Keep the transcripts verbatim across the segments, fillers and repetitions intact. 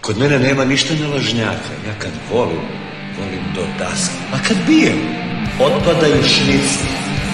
Kod mene nema ništa nalažnjaka. Ja kad volim, volim do daske. A kad bijem, otpadaju šnici.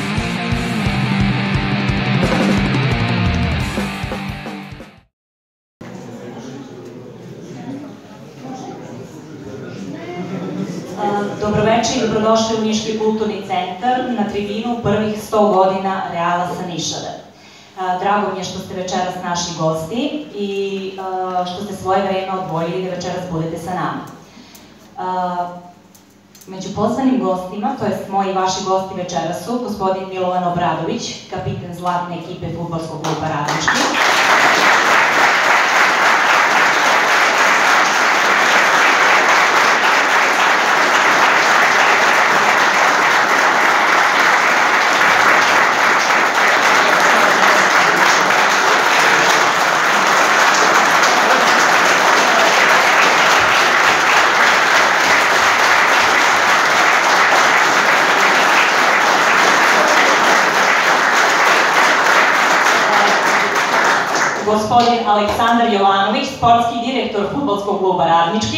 Dobroveče i dobrodošli u Niški kulturni centar na tribinu prvih sto godina Reala sa Nišave. Drago mi je što ste večeras naši gosti i što ste svoje vreme odvojili da večeras budete sa nama. Među pozvanim gostima, to jest moji i vaši gosti večeras su gospodin Milovan Obradović, kapiten zlatne ekipe fudbalskog kluba Radnički. Gospodin Aleksandar Jovanović, sportski direktor fudbalskog kluba Radnički.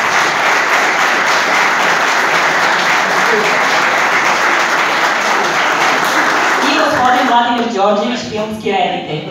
I gospodin Vladimir Đorđević, filmski reditelj.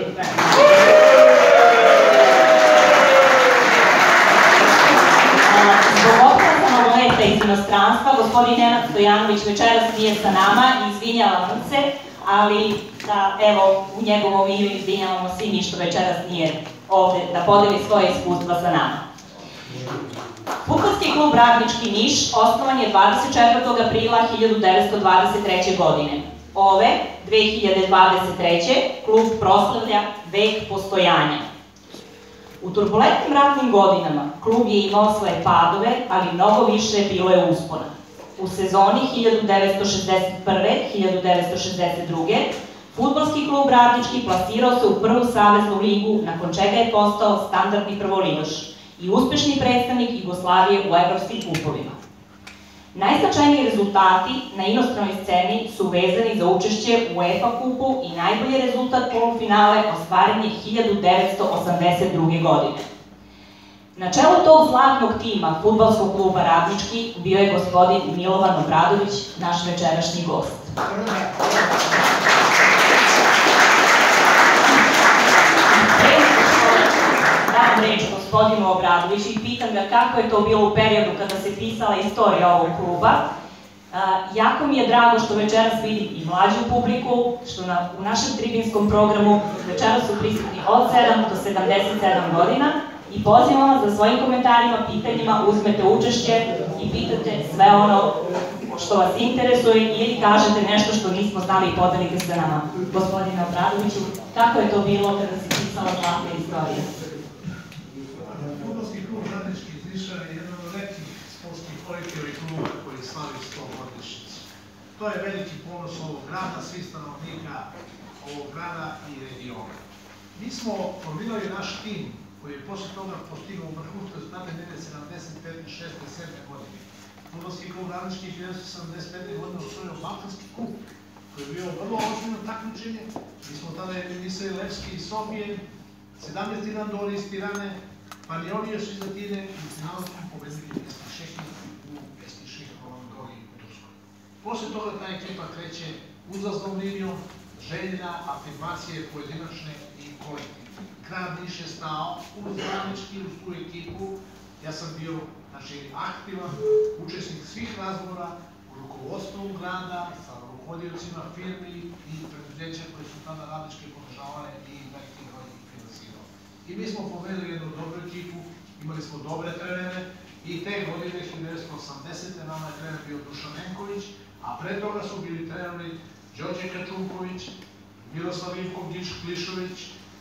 Zbog otkazanog leta iz inostranstva, gospodin Nenad Stojanović večeras nije sa nama i izvinjavam se, ali da, evo, u njegovom ime izvinjavamo svi mi što večeras nije ovde da podeli svoje iskustva sa nama. Fudbalski klub Radnički Niš osnovan je dvadeset četvrtog aprila hiljadu devetsto dvadeset treće. godine. Ove, dve hiljade dvadeset treće. klub proslavlja vek postojanja. U turbulentnim ratnim godinama klub je imao svoje padove, ali mnogo više bilo je uspona. U sezoni hiljadu devetsto šezdeset prve do hiljadu devetsto šezdeset druge. fudbalski klub Radnički plasirao se u prvu saveznu ligu, nakon čega je postao standardni prvoligaš i uspešni predstavnik Jugoslavije u evropskim kupovima. Najznačajniji rezultati na inostranoj sceni su vezani za učešće u UEFA kupu i najbolji rezultat polufinale ostvaren je hiljadu devetsto osamdeset druge. godine. Na čelu tog zlatnog tima fudbalskog kluba Radnički bio je gospodin Milovan Obradović, naš večerašnji gost. Dam reč gospodinu Obradoviću i pitam ga kako je to bilo u periodu kada se pisala istorija ovog kluba. Jako mi je drago što večeras vidim i mlađu publiku, što u našem tribinskom programu večeras su prisutni od sedam do sedamdeset sedam godina. I pozivam vas da svojim komentarima, pitanjima uzmete učešće i pitate sve ono što vas interesuje ili kažete nešto što nismo znali i podelite se nama. Gospodine Obradoviću, kako je to bilo kada se pisala zlatna istorija? Fudbalski klub Radnički iz Niša je jedan od retkih sportskih kolektiva i kluba koji slavi sto godišnjicu. To je veliki ponos ovog grada, svih stanovnika ovog grada i regiona. Mi smo formirali naš tim koji je posle toga postigao vrhunske rezultate negde sedamdeset pete, šeste, sedme. godine. Fudbalski klub Radnički hiljadu devetsto sedamdeset pete. godine osvojio Balkanski kup, koji je bio vrlo ozbiljno takmičenje. Mi smo tada eliminisali Levski i Sofije, sedamnaest Tirandori iz Tirane, Panionije su iz Atine i u finalu smo pobedili Estišeki u Estišeki Holandori u Turskoj. Posle toga ta ekipa kreće uzlaznom linijom, željena, afirmacije pojedinačne i kolektivne. Grad Niš je stao uz Radnički, uz tu ekipu. Ja sam bio aktivan učesnik svih razgovora u rukovodstvu grada, sa rukovodiocima firmi i preduzeća koje su tada Radnički podržavale i veliki broj finansirao. I mi smo povedali jednu dobru ekipu, imali smo dobre trenere i te godine hiljadu devetsto osamdesete. nama je trener bio Dušan Nenković, a pre toga su bili treneri Đorđe Kačunković, Miroslav Ivko Glišović,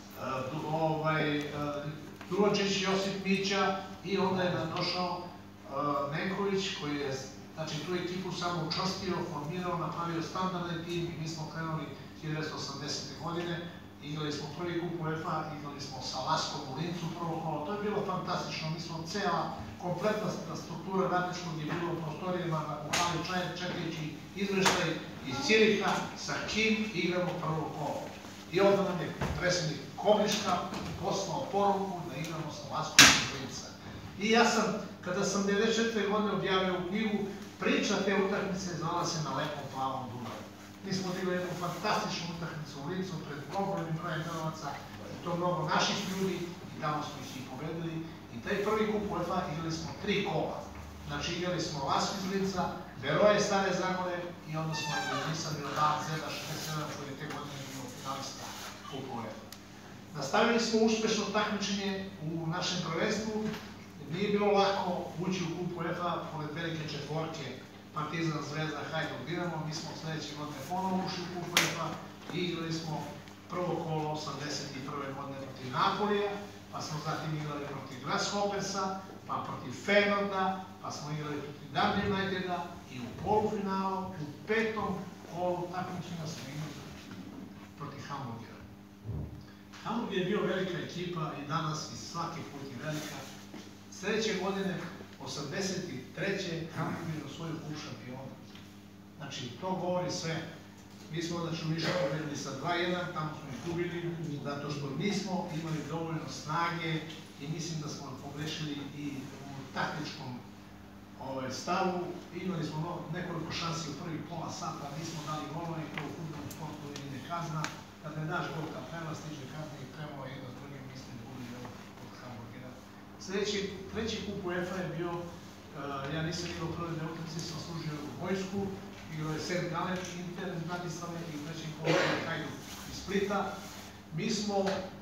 Duročić, Josip Mića i onda je nam došao Nenković koji je tu ekipu samo učvrstio, formirao, napravio standardni tim i mi smo krenuli hiljadu devetsto osamdesete. godine. Igrali smo prvi kup UEFA, igrali smo sa Laskom u Lincu prvo kolo. To je bilo fantastično. Mi smo cela, kompletna struktura Radničkog je bilo u prostorijama u hali čekajući izveštaj iz Ciriha sa kim igramo prvo kolo. I onda nam je predsednik Kobliška poslao poruku da igramo sa Laskom iz Linca. I ja sam, kada sam devedeset četvrte godine objavio u knjigu, priča te utakmice zvala se Na lepom plavom Dunavu. Mi smo odigrali jednu fantastičnu utakmicu u Lincu pred ogromnim brojem gledalaca, to mnogo naših ljudi i tamo smo ih i pobedili. I taj prvi kup UEFA igrali smo tri kola. Znači igrali smo Lask iz Linca, Beroje Stare Zagore i onda smo igrali Nisan Mildan Zeda šezdeset sedam koji je te godine bio finalista kupa UEFA. Nastavili smo uspešno takmičenje u našem prvenstvu. Nije bilo lako ući u kup UEFA pored velike četvorke Partizan, Zvezda, Hajduk, Dinamo. Mi smo sledeće godine ponovo ušli u kup UEFA i igrali smo prvo kolo osamdeset prve godine protiv Napolija, pa smo zatim igrali protiv Grasshoppersa, pa protiv Feyenoorda, pa smo igrali protiv Dundee Uniteda i u polufinalu, u petom kolu takmičenja smo igrali protiv Hamburgera. Hamburg je bio velika ekipa i danas i svaki put je velika. Sledeće godine, osamdeset treće Hamburg je osvojio kup šampiona. Znači, to govori sve. Mi smo znači u Nišu pobedili sa dva jedan, tamo smo ih gubili, zato što nismo imali dovoljno snage i mislim da smo pogrešili i u taktičkom stavu. Imali smo nekoliko šansi u prvih pola sata, nismo dali golova i to u fudbalnom sportu ide kazna. Kad ne daš gol kad treba, stiže kazna i trebalo jedno s drugim, mislim da gubili od Hamburgera. Sljedeći, treći kup UEFA je bio, ja nisam igrao prve dve utakmice, sam služio u vojsku, igrao je Saint Gallen, Inter, Bratislave i trećem kolu Hajduk iz Splita. Mi smo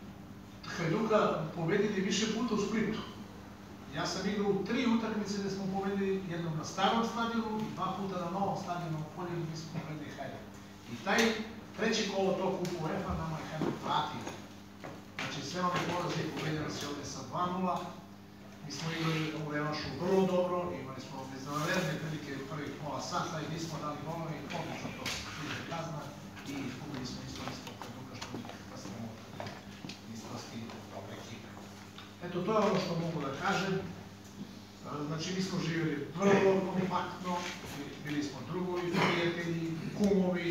Hajduka pobedili više puta u Splitu. Ja sam igrao u tri utakmice gde smo pobedili, jednom na starom stadionu i dva puta na novom stadionu u Poljegu, mi smo pobedili Hajduk. I taj treći kolo tog kupa UEFA nama je Hajduk vratio. Znači sve one poraze i pobedili se ovde sa dva nula. Mi smo igrali u revanšu vrlo dobro, imali smo bezvanredne prilike prvih pola sata i nismo dali golove i odlično to stiže kazna i izgubili smo isto isto Hajduka što nikakva sramota istosti dobre ekipe. Eto, to je ono što mogu da kažem. Znači, mi smo živjeli vrlo kompaktno, bili smo drugovi, prijatelji, kumovi.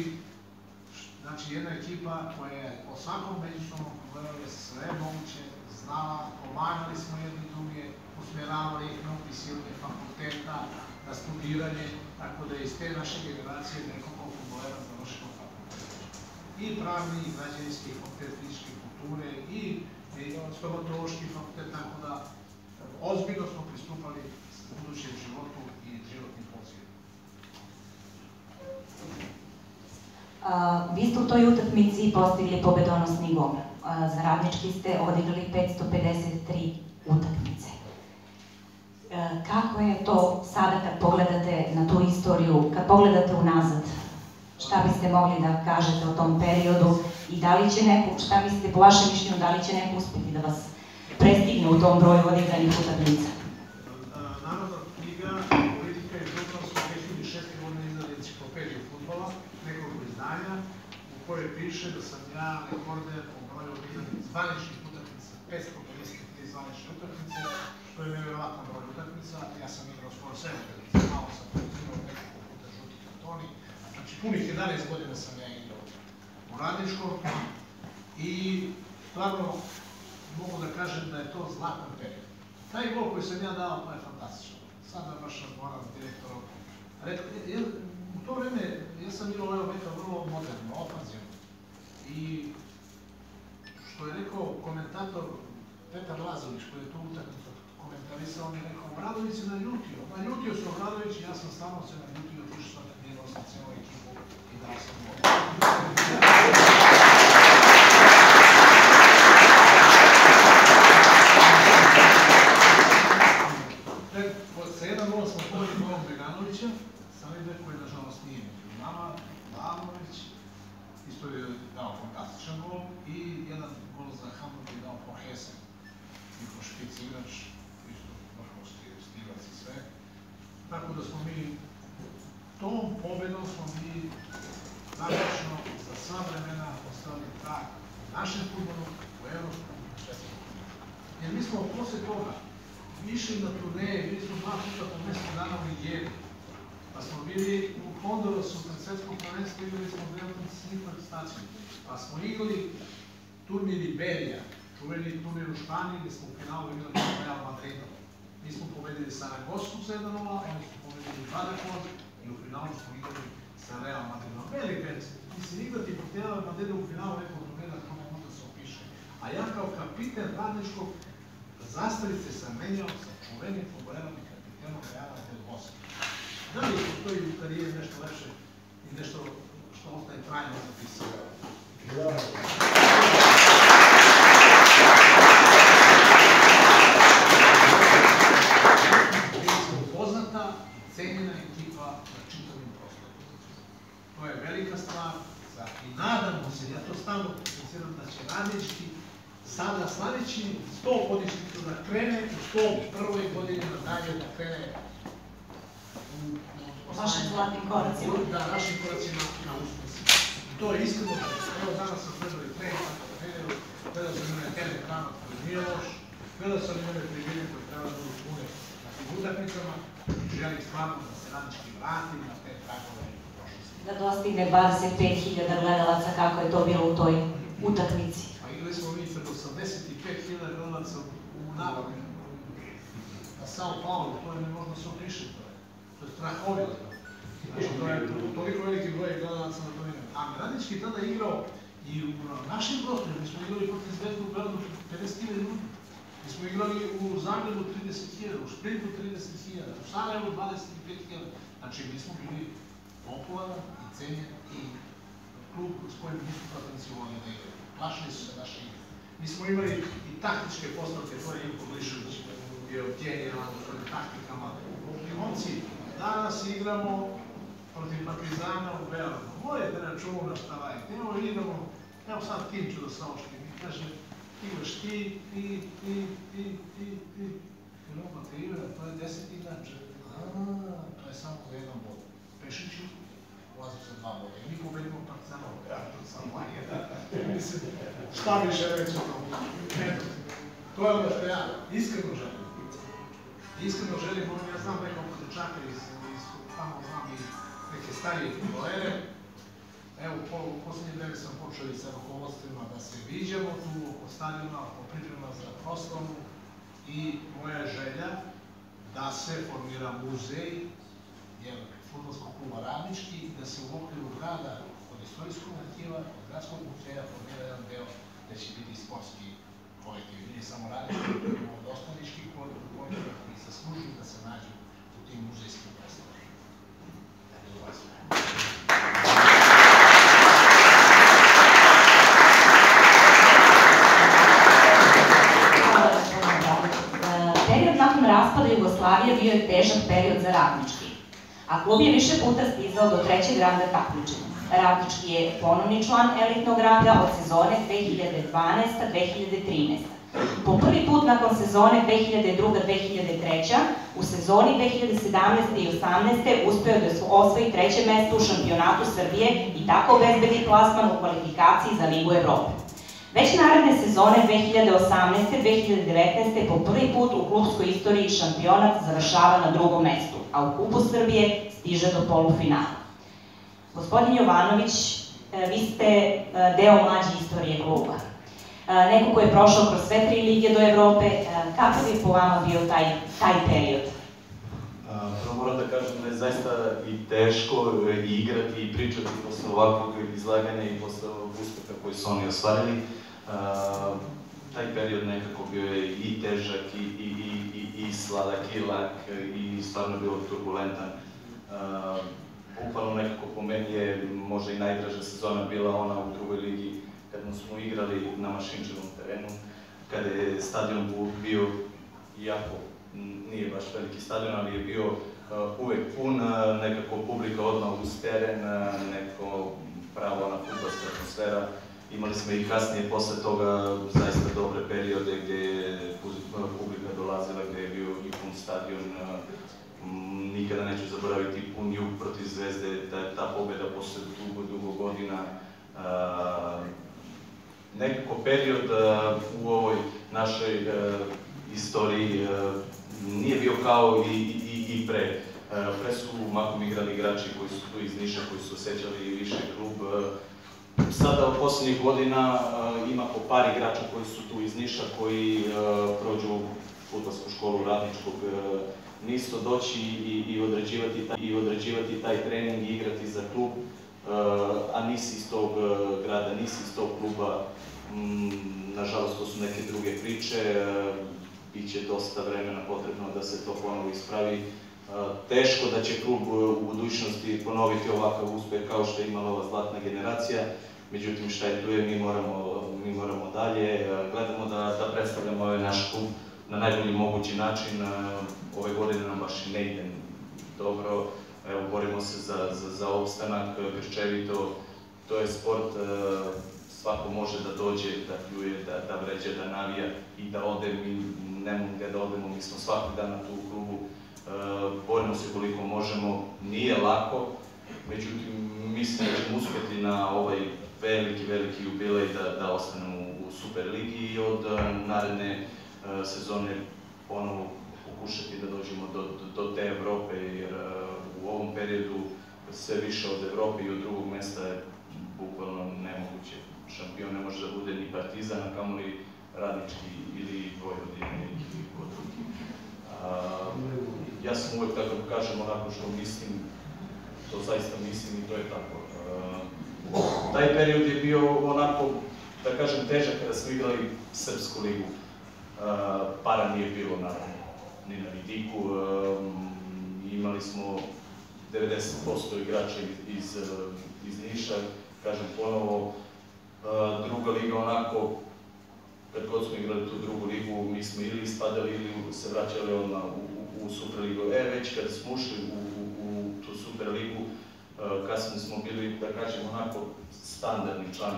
Znači, jedna ekipa koja je o svakom međusobnom problemu je sve moguće znala, pomagali smo jedni druge, usmjeravali ih na upisivanje fakulteta, na studiranje, tako da je iz te naše generacije nekoliko futbolera završilo fakultet. I pravni, i građevinski fakultet fizičke kulture, i stomatološki fakultet, tako da ozbiljno smo pristupali budućem životu i životnim pozivima. Vi ste u toj utakmici postigli pobedonosni gol. Za Radnički ste odigrali petsto pedeset tri utakmice. Kako je to sada kad pogledate na tu istoriju, kad pogledate unazad? Šta biste mogli da kažete o tom periodu i da li će neko, šta mislite po vašem mišljenju, da li će neko uspjeti da vas prestigne u tom broju odigranih utakmica? Narodna knjiga Politika i fudbal su dve hiljade šeste. godine izdali enciklopediju fudbala, nekoliko izdanja, u kojoj piše da sam ja rekorder po broju odigranih zvaničnih utakmica, petsto pedeset tri zvanične utakmice, što je nevjerovatno broj utakmica. Ja sam igrao skoro sedam utakmica, malo sam preuzimao nekoliko puta žuti kartoni. Znači, punih jedanaest godina sam ja igrao u Radničkom i stvarno mogu da kažem da je to zlatan period. Taj gol koji sam ja dao, to je fantastično. Sada baš razgovaram s direktorom. U to vreme, ja sam igrao ovaj objekat vrlo moderno, ofanzivno. I što je rekao komentator Petar Lazović, koji je tu utakmicu komentarisao, on je rekao, Obradović se naljutio. Naljutio se Obradović i ja sam stvarno se naljutio, tišao sam trenirao sam cijelu ekipu i dao sam gol. Sa jedan nula smo pobedili golom Beganovića, Salide koji nažalost nije među nama, Vlamović, isto je dao fantastičan gol i jedan gol za Hamburg je dao po Hesen, njihov špic igrač, isto vrhunski stivac i sve. Tako da smo mi, tom pobedom smo mi praktično za sva vremena ostavili trag našem fudbalu u evropskom svetskom. Jer mi smo posle toga išli na turneje, bili smo dva puta po mjesto dana u Nigeri, pa smo bili u Hondurasu pred svetskom prvenstvu, igrali smo velikom sniper staciju, pa smo igrali turnir Iberija, čuveni turnir u Španiji, gde smo u finalu igrali s Real Madridom. Mi smo pobedili Saragosu sa jedan nula, oni su pobedili Badakon i u finalu smo igrali sa Real Madridom. Velika je, mislim, igrati protiv Real Madrida u finalu nekog domena, kako možda se opiše. A ja kao kapiten Radničkog zastavice sam menjao sa čuvenim fudbalerom i kapitenom Reala del Bosque. Da li postoji u karijeri nešto lepše i nešto što ostaje trajno zapisano? Poznata, cenjena ekipa na čitavim prostorom. To je velika stvar i nadamo se, ja to stalno potenciram, da će Radnički sada slaveći sto godišnjicu da krene u sto prvoj godini nadalje, da krene u vašim zlatnim koracima. Da, našim koracima na uspesi. To je iskreno, evo danas sam gledao i trening, gledao sam imene Tele Kramat koji nije loš, gledao sam imene tribine koji treba da budu pune na tim utakmicama i želim stvarno da se Radnički vrati na te tragove prošlosti. Da dostigne dvadeset pet hiljada gledalaca kako je to bilo u toj utakmici. Pa igrali smo mi pred osamdeset pet hiljada gledalaca u Navami. Na Sao Paulo, to je ne možda se opiše, to je strahovito. Znači, to je toliko veliki broj gledalaca na toj ime. A Radnički tada igrao i u našim prostorima, mi smo igrali protiv Zvezdu u Beogradu pedeset hiljada ljudi. Mi smo igrali u Zagrebu trideset hiljada, u Splitu trideset hiljada, u Sarajevu dvadeset pet hiljada. Znači, mi smo bili popularan i cenjen i klub s kojim nismo potencijalni da igrali. Plašili su se naše igre. Mi smo imali i taktičke postavke, to je Ivko Glišović bio genijalan u svojim taktikama. I momci, danas igramo protiv Partizana u Beogradu. Morate računa šta radite. Evo idemo, evo sad tim ću da saopštim. I kaže, igraš ti, ti, ti, ti, ti, ti. I Roma te igra, to je deset igrača. Aaa, to je samo za jedan bod. Pešiću, ulazi sa dva boda. I mi pobedimo Partizana u Beogradu sa manje. Mislim, šta više reći o tomu? To je ono što ja iskreno želim. Iskreno želim, ja znam nekoliko dečaka iz tamo, znam i neke starije futbolere. Evo, u poslednje vreme sam počeo i sa rukovodstvima da se viđamo tu oko stadiona, oko priprema za proslavu i moja je želja da se formira muzej fudbalskog kluba Radnički i da se u okviru grada od istorijskog arhiva, od gradskog muzeja formira jedan deo gde će biti sportski kolektiv. Nije samo Radnički, nego od osnovničkih kolektiva koji zaslužuju da se nađu u tim muzejskim predstavama. Period nakon raspada Jugoslavije bio je težak period za Radnički, a klub je više puta stizao do trećeg ranga takmičenja. Radnički je ponovni član elitnog ranga od sezone dve hiljade dvanaesta do dve hiljade trinaeste. Po prvi put nakon sezone dve hiljade druga do dve hiljade treće. u sezoni dve hiljade sedamnaeste i osamnaeste. uspeo da osvoji treće mesto u šampionatu Srbije i tako obezbedi plasman u kvalifikaciji za Ligu Evrope. Već naredne sezone dve hiljade osamnaeste do dve hiljade devetnaeste. po prvi put u klubskoj istoriji šampionat završava na drugom mestu, a u Kupu Srbije stiže do polufinala. Gospodin Jovanović, vi ste deo mlađe istorije kluba. Neko ko je prošao kroz sve tri lige do Evrope, kakav je po vama bio taj period? Prvo moram da kažem da je zaista i teško igrati i pričati posle ovakvog izlaganja i posle ovog uspeha koji su oni ostvarili. Taj period nekako bio je i težak, i sladak, i lak, i stvarno bilo turbulentan. Bukvalno nekako po meni je možda i najdraža sezona bila ona u drugoj ligi, kada smo igrali na Mašinčevom terenu, kada je stadion bio, iako nije baš veliki stadion, ali je bio uvek pun, nekako publika odmah uz teren, neko pravo ona fudbalska atmosfera. Imali smo i kasnije posle toga zaista dobre periode gde je publika dolazila, gde je bio i pun stadion. Nikada neću zaboraviti pun jug protiv Zvezde, ta pobeda posle dugo, dugo godina. Nekako period u ovoj našoj istoriji nije bio kao i pre. Pre su mahom igrali igrači koji su tu iz Niša, koji su osjećali više klub. Sada od poslednjih godina ima po par igrača koji su tu iz Niša, koji prođu fudbalsku školu Radničkog, nisto doći i određivati taj trening i igrati za klub, a nisi iz tog grada, nisi iz tog kluba. Nažalost, to su neke druge priče, biće dosta vremena potrebno da se to ponovo ispravi. Teško da će klub u budućnosti ponoviti ovakav uspeh kao što je imala ova zlatna generacija, međutim šta je tu je, mi moramo dalje, gledamo da predstavljamo ovaj naš klub na najbolji mogući način. Ove godine nam baš i ne ide dobro, borimo se za opstanak grčevito, to je sport, svako može da dođe, da pljuje, da vređe, da navija i da ode, mi ne mogu gde da odemo, mi smo svakog dana tu u klubu, borimo se koliko možemo, nije lako, međutim mislim da ćemo uspjeti na ovaj veliki, veliki jubilej da ostanemo u Superligi i od naredne sezone ponovo pokušati da dođemo do te Evrope, jer u ovom periodu sve više od Evrope i od drugog mesta je bukvalno nemoguće. Šampion ne može da bude ni Partizan, a kamoli Radnički ili Vojvodina ili ko drugi. Ja sam uvek tako da kažem onako što mislim, to zaista mislim i to je tako. Taj period je bio onako, da kažem, težak kada smo igrali Srpsku ligu. Para nije bilo, naravno, ni na vidiku. Imali smo devedeset posto igrača iz Niša, kažem ponovo. Druga liga onako, kad god smo igrali tu drugu ligu, mi smo ili ispadali ili se vraćali odmah u Superligu. E, već kad smo ušli u tu Superligu, kasnije smo bili, da kažem, onako standardni član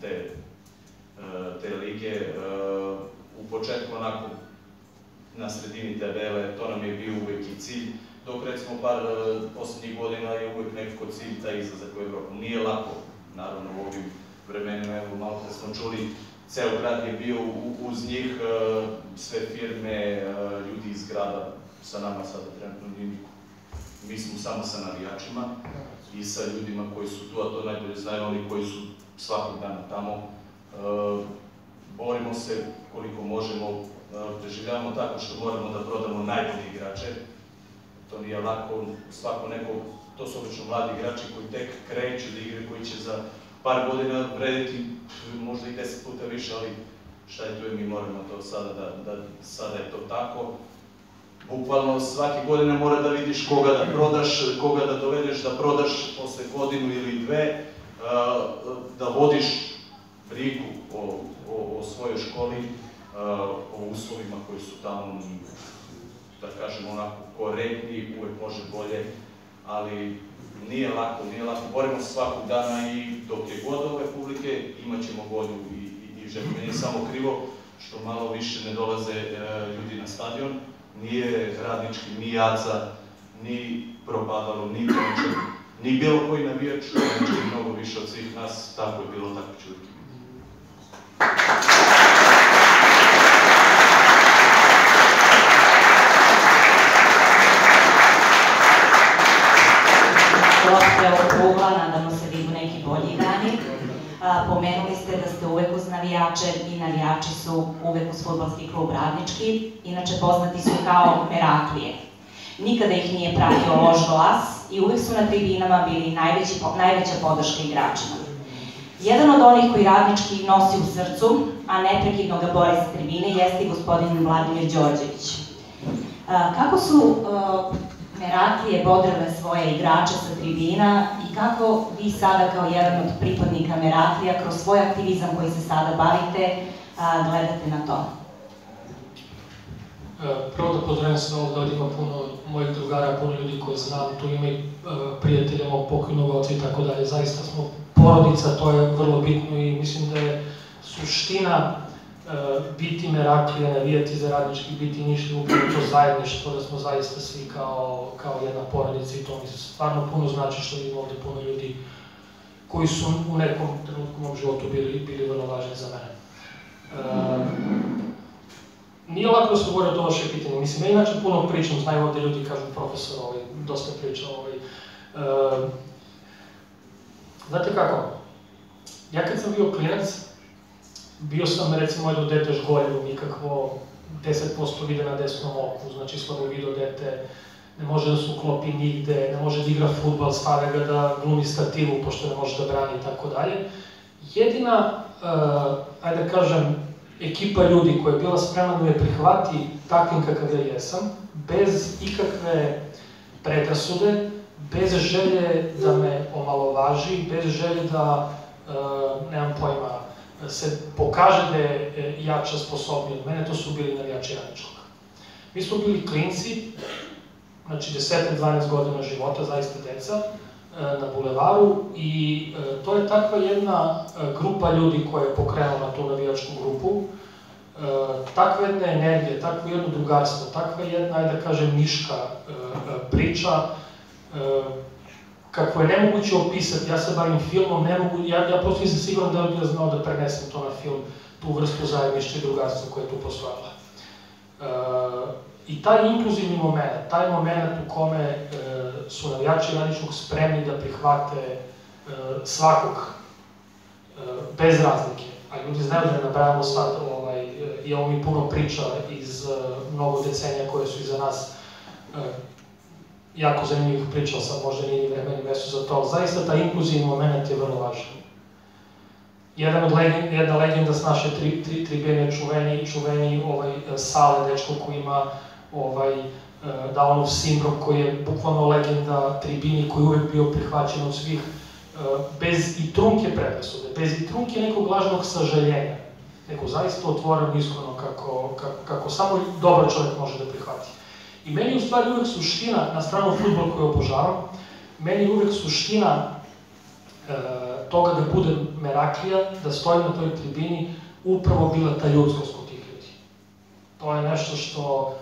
te lige. U početku onako na sredini tabele, to nam je bio uvek i cilj, dok recimo par poslednjih godina je uvek nekako cilj taj izlazak u Evropu. Nije lako, naravno, u ovim vremenima, evo malo da smo čuli, ceo grad je bio uz njih, sve firme, ljudi iz grada, sa nama sada trenutno nije niko. Mi smo samo sa navijačima i sa ljudima koji su tu, a to najbolje znaju oni koji su svakog dana tamo. Borimo se koliko možemo, preživljavamo tako što moramo da prodamo najbolje igrače. To nije lako, svako neko, to su obično mladi igrači koji tek kreću da igre, koji će za par godina vrediti možda i deset puta više, ali šta je tu, mi moramo to sada da, sada je to tako. Bukvalno svake godine mora da vidiš koga da prodaš, koga da dovedeš da prodaš posle godinu ili dve, da vodiš brigu o svojoj školi, o uslovima koji su tamo, da kažem onako, korektni, uvek može bolje, ali nije lako, nije lako. Borimo se svakog dana i dok je god ove publike, imat ćemo volju i želju. Meni je samo krivo što malo više ne dolaze ljudi na stadion. Nije Radnički, ni Aca, ni Propadalo, ni Tončar, ni bilo koji navijač, Radnički je mnogo više od svih nas, tako je bilo, tako će uvijek biti. Dosta je okrugla, nadamo se da idu neki bolji dani. Pomenuli ste da ste uvek uz navijače i navijači su uvek uz fudbalski klub Radnički, inače poznati su kao Meraklije. Nikada ih nije pratio loš glas i uvek su na tribinama bili najveća podrška igračima. Jedan od onih koji Radnički nosi u srcu, a neprekidno ga bori sa tribine, jeste i gospodin Vladimir Đorđević. Kako su Meraklije bodrile svoje igrače sa tribina i kako vi sada kao jedan od pripadnika Meraklija kroz svoj aktivizam koji se sada bavite gledate na to? Prvo da pozdravim se ovdje, ovdje ima puno mojih drugara, puno ljudi koje znam, tu ima i prijatelja mog pokojnog oca i tako dalje. Zaista smo porodica, to je vrlo bitno i mislim da je suština biti Meraklija, navijati za Radnički, biti Nišlija, upravo to zajedništvo, da smo zaista svi kao jedna porodica i to mi stvarno puno znači što vidim ovde puno ljudi koji su u nekom trenutku u mom životu bili vrlo važni za mene. Nije lako da se govori o to vaše pitanje, mislim, ja inače puno pričam, znaju ovde ljudi, kažu profesor, dosta priča. Znate kako, ja kad sam bio klinac, bio sam, recimo, jedno dete žgoljevo, nikakvo, deset posto vide na desnom oku, znači slabovido dete, ne može da se uklopi nigde, ne može da igra fudbal, stave ga da glumi stativu, pošto ne može da brani i tako dalje. Jedina, ajde da kažem, ekipa ljudi koja je bila spremna da me prihvati takvim kakav ja jesam, bez ikakve predrasude, bez želje da me omalovaži, bez želje da, nemam pojma, se pokaže da je jača, sposobnija od mene, to su bili navijači Radničkog. Mi smo bili klinci, znači deset do dvanaest godina života, zaista deca, na bulevaru i to je takva jedna grupa ljudi koja je pokrenula tu navijačku grupu, takva jedna energija, takvo jedno drugarstvo, takva jedna, ajde da kažem, niška priča, kako je nemoguće opisati. Ja se bavim filmom, ne mogu, ja, ja prosto nisam siguran da bi ja znao da prenesem to na film, tu vrstu zajedništva i drugarstva koja je tu postojala. I taj inkluzivni moment, taj moment u kome su navijači Radničkog spremni da prihvate svakog bez razlike, a ljudi znaju da ne napravimo sad, imamo mi puno priča iz mnogo decenija koje su iza nas, jako zanimljivih priča, sad možda nije ni vremeni mesto za to, ali zaista taj inkluzivni moment je vrlo važan. Jedna legenda s naše tribine, čuveni Sale, dečko koji ima Downov sindrom, koji je bukvalno legenda tribini, koji je uvek bio prihvaćen od svih, bez i trunke predrasude, bez i trunke nekog lažnog sažaljenja, nego zaista otvoreno, iskreno, kako samo dobar čovjek može da prihvati. I meni je u stvari uvek suština, na stranu fudbal koju obožavam, meni je uvek suština toga da budem Meraklija, da stojim na toj tribini, upravo bila ta ljudskost kod tih ljudi. To je nešto što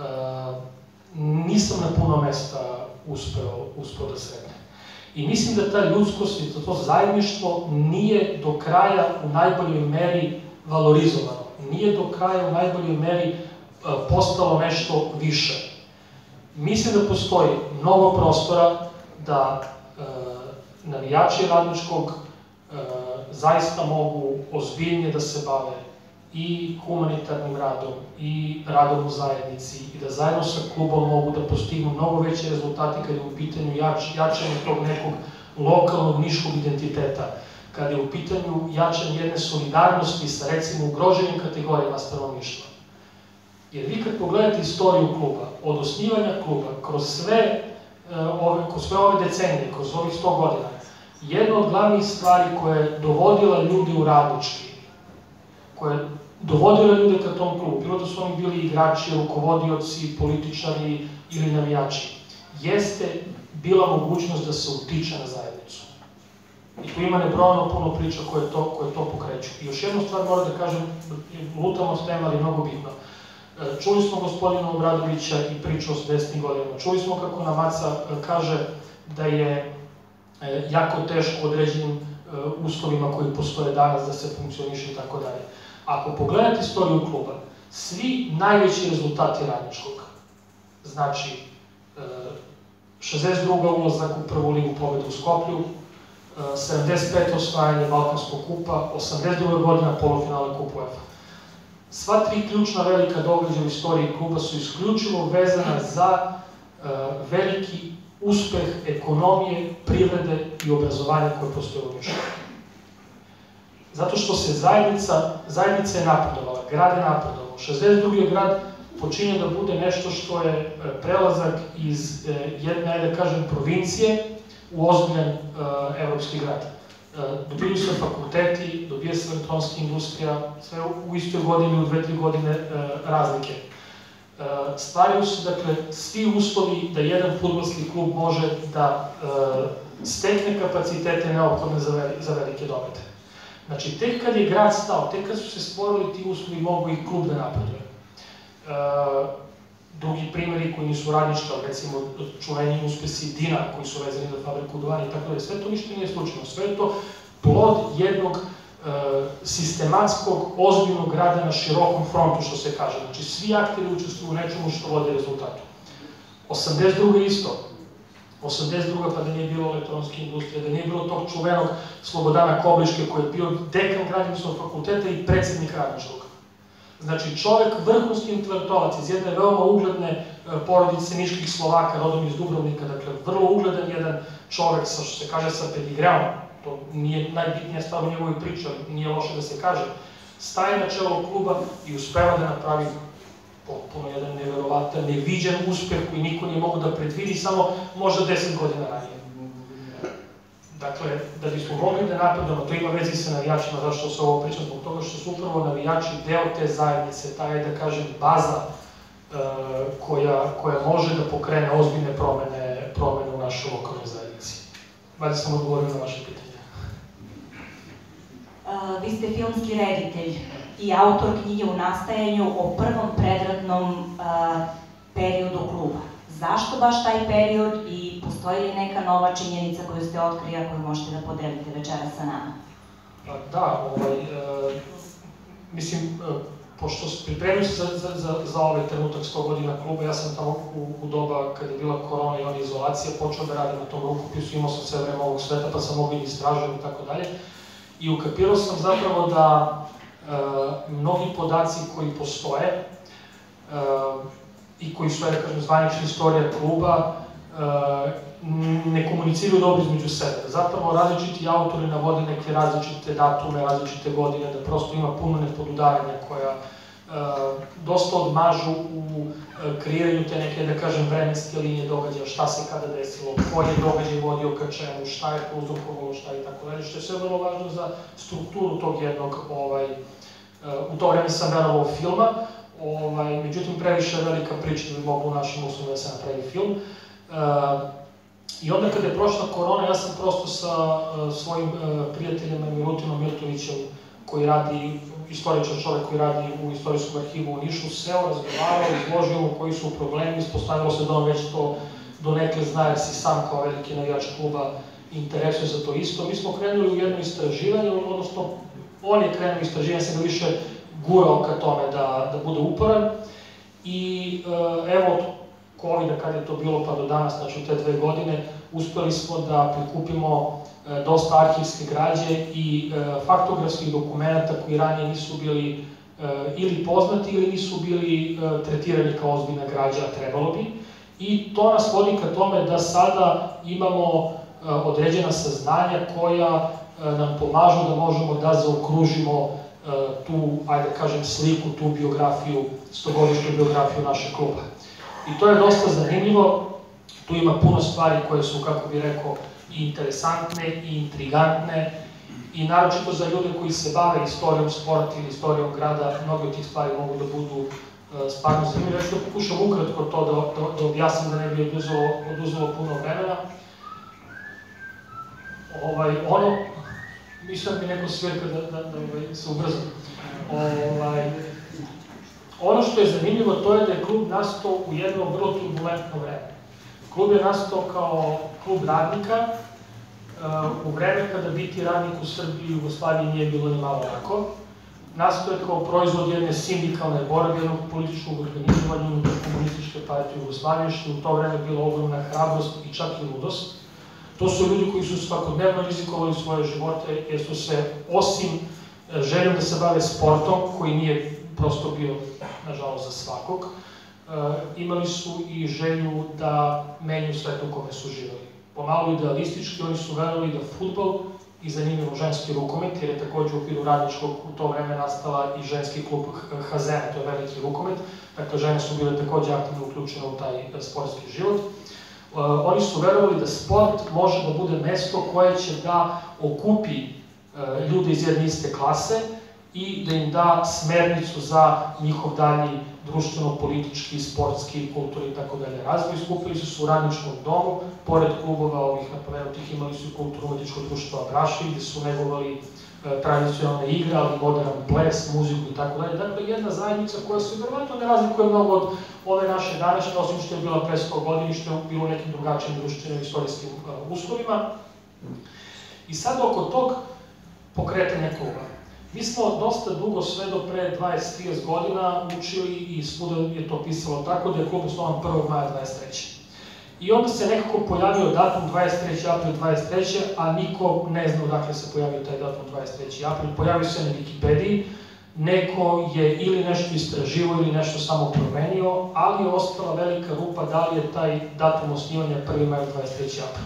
nisam na puno mesta uspeo da sretnem. I mislim da ta ljudskost i to zajedništvo nije do kraja u najboljoj meri valorizovano. Nije do kraja u najboljoj meri postalo nešto više. Mislim da postoji mnogo prostora da navijači Radničkog zaista mogu ozbiljnije da se bave i humanitarnim radom i radom u zajednici i da zajedno sa klubom mogu da postignu mnogo veće rezultate kada je u pitanju jačanje tog nekog lokalnog niškog identiteta, kada je u pitanju jačanje jedne solidarnosti sa recimo ugroženim kategorijama stanovništva. Jer vi kad pogledate istoriju kluba, od osnivanja kluba, kroz sve ove decenije, kroz ovih sto godina, jedna od glavnih stvari koja je dovodila ljudi u Radnički, koja je dovodila ljude ka tom klubu, bilo da su oni bili igrači, rukovodioci, političari ili navijači, jeste bila mogućnost da se utiče na zajednicu. I tu ima nebrojano puno priča koje to pokreću. I još jednu stvar moram da kažem, lutamo od tema, ali mnogo bitno. Čuli smo gospodina Obradovića i priču o desetih godinama. Čuli smo kako nam Maca kaže da je jako teško određenim uslovima koji postoje danas da se funkcioniše i tako dalje. Ako pogledate istoriju kluba, svi najveći rezultati Radničkog, znači šezdeset druga ulazak u prvu ligu pobeda u Skoplju, sedamdeset peta osvajanje Balkanskog kupa, osamdeset druga godina polufinale Kupa UEFA. Sva tri ključna velika događaja u istoriji kluba su isključivo vezana za veliki uspeh ekonomije, privrede i obrazovanja koje postoje u Nišu. Zato što se zajednica je napredovala, grad je napredovao. šezdeset drugi grad počinje da bude nešto što je prelazak iz jedne, ajde da kažem, provincije u ozbiljan evropski grad. Dobili su fakulteti, dobije se elektronska industrija, sve u istoj godini, u dve, tri godine razlike. Stvaraju se, dakle, svi uslovi da jedan fudbalski klub može da stekne kapacitete neophodne za velike domete. Znači, tek kad je grad stao, tek kad su se stvorili ti uslovi, mogu i klub da napreduje. Drugi primjeri koji nisu Radnički, recimo čuveni uspesi Dina, koji su vezani za fabriku duvana i tako dalje, sve to ništa nije slučajno. Sve je to plod jednog sistematskog, ozbiljnog rada na širokom frontu, što se kaže. Znači, svi akteri učestvuju u nečemu što vode rezultatu. osamdeset druga isto. osamdeset druga pa da nije bilo elektronske industrije, da nije bilo tog čuvenog Slobodana Kobliške koji je bio dekan Građevinskog fakulteta i predsjednik Radničkog. Znači, čovek vrhunski intelektualac iz jedne veoma ugledne porodice niških Slovaka, rodom iz Dubrovnika, dakle, vrlo ugledan jedan čovek sa, što se kaže, sa pedigreom, to nije najbitnija stvar u njegovoj priči, ali nije loše da se kaže, staje na čelo kluba i uspeva da napravi potpuno jedan neverovatan, neviđen uspeh koji niko nije mogu da predvidi samo možda deset godina ranije. Dakle, da bismo mogli da napredujemo, to ima vezi sa navijačima, zašto se ovo pričam, zbog toga što su upravo navijači deo te zajednice, ta je, da kažem, baza koja može da pokrene ozbiljne promene u našoj lokalnoj zajednici. Valjda sam odgovorio na vaše pitanje. Vi ste filmski reditelj i autor knjige u nastajanju o prvom predratnom periodu kluba. Zašto baš taj period i postoji li neka nova činjenica koju ste otkrili, a koju možete da podelite večeras sa nama? Da, mislim, pošto pripremio se za ovaj trenutak sto godina kluba, ja sam tamo u doba kada je bila korona i ona izolacija počeo da radim na tom rukopisu, imao sam sve vreme ovog sveta pa sam mogao i istražujem i tako dalje. I ukapirao sam zapravo da mnogi podaci koji postoje i koji su, da kažem, zvanična istorija kluba, ne komuniciraju dobro između sebe. Zapravo različiti autori navode neke različite datume, različite godine, da prosto ima puno nepodudaranja koja dosta odmažu u kreiranju te neke, da kažem, vremenske linije događaja, šta se kada desilo, koji je događaj vodio ka čemu, šta je prouzrokovalo, šta i tako dalje, što je sve vrlo važno za strukturu tog jednog, u to vreme sam verovao filma, međutim previše je velika priča da bi mogla u našim uslovima da se napravi film. I onda kada je prošla korona, ja sam prosto sa svojim prijateljem Milutinom Miltovićem, koji radi, istoričar čovek koji radi u Istorijskom arhivu u Nišu, seo, razgovarao, izložio mu koji su problemi, ispostavilo se da on već to donekle zna, jer si sam kao veliki navijač kluba interesuje za to isto. Mi smo krenuli u jedno istraživanje, odnosno on je krenuo istraživanje, sam ga više gurao ka tome da bude uporan. I evo, od kovida, kad je to bilo pa do danas, znači te dve godine, uspeli smo da prikupimo dosta arhivske građe i faktografskih dokumenta koji ranije nisu bili ili poznati ili nisu bili tretirani kao ozbiljna građa, a trebalo bi. I to nas vodi ka tome da sada imamo određena saznanja koja nam pomažu da možemo da zaokružimo tu, ajde kažem, sliku, tu biografiju, stogodišnju biografiju našeg kluba. I to je dosta zanimljivo, tu ima puno stvari koje su, kako bih rekao, i interesantne i intrigantne i naročito za ljude koji se bave istorijom sporta ili istorijom grada, mnogo od tih stvari mogu da budu stvarno zanimljive. Ja ću da pokušam ukratko to da objasnim da ne bi oduzelo puno vremena. Ono, mislim da mi neko svirka da se ubrzam. Ono što je zanimljivo to je da je klub nastao u jedno vrlo turbulentno vreme. Klub je nastao kao klub radnika u vreme kada biti radnik u Srbiji i Jugoslaviji nije bilo ni malo lako. Nastao je kao proizvod jedne sindikalne borbe, jednog političkog organizovanja unutar Komunističke partije Jugoslavije, što je u to vreme bila ogromna hrabrost i čak i ludost. To su ljudi koji su svakodnevno rizikovali svoje živote jer su se, osim željom da se bave sportom, koji nije prosto bio, nažalost, za svakog, imali su i želju da menju svet u kome su živali. Pomalo idealistički, oni su verovali da fudbal i zanimljivo ženski rukomet, jer je takođe u okviru radničkog u to vreme nastala i ženski klub Hazena, to je veliki rukomet, dakle žene su bile takođe aktivno uključene u taj sportski život. Oni su verovali da sport može da bude mesto koje će da okupi ljude iz jedne iste klase i da im da smernicu za njihov dalji društveno-politički, sportski, kulturni i tako dalje razvoj. Skupili su se u radničkom domu, pored klubova ovih napomenutih imali su i kulturno-političko društvo Abraši, gde su negovali tradicionalne igre, ali modern ples, muziku i tako dalje. Dakle, jedna zajednica koja se verovatno ne razlikuje mnogo od ove naše današnje, osim što je bila pre sto godina, što je bilo u nekim drugačijim društvenim istorijskim uslovima. I sad oko tog pokretanja kluba. Mi smo dosta dugo, sve do pre dvadeset do trideset godina, učili i svuda je to pisalo tako da je klub osnovan prvog maja dvadeset treće. I onda se nekako pojavio datum dvadeset treći april dvadeset treće, a niko ne zna odakle se pojavio taj datum dvadeset treći april. Pojavio se na Wikipediji, neko je ili nešto istraživao ili nešto samo promenio, ali je ostala velika rupa da li je taj datum osnivanja prvi maj dvadeset treći april.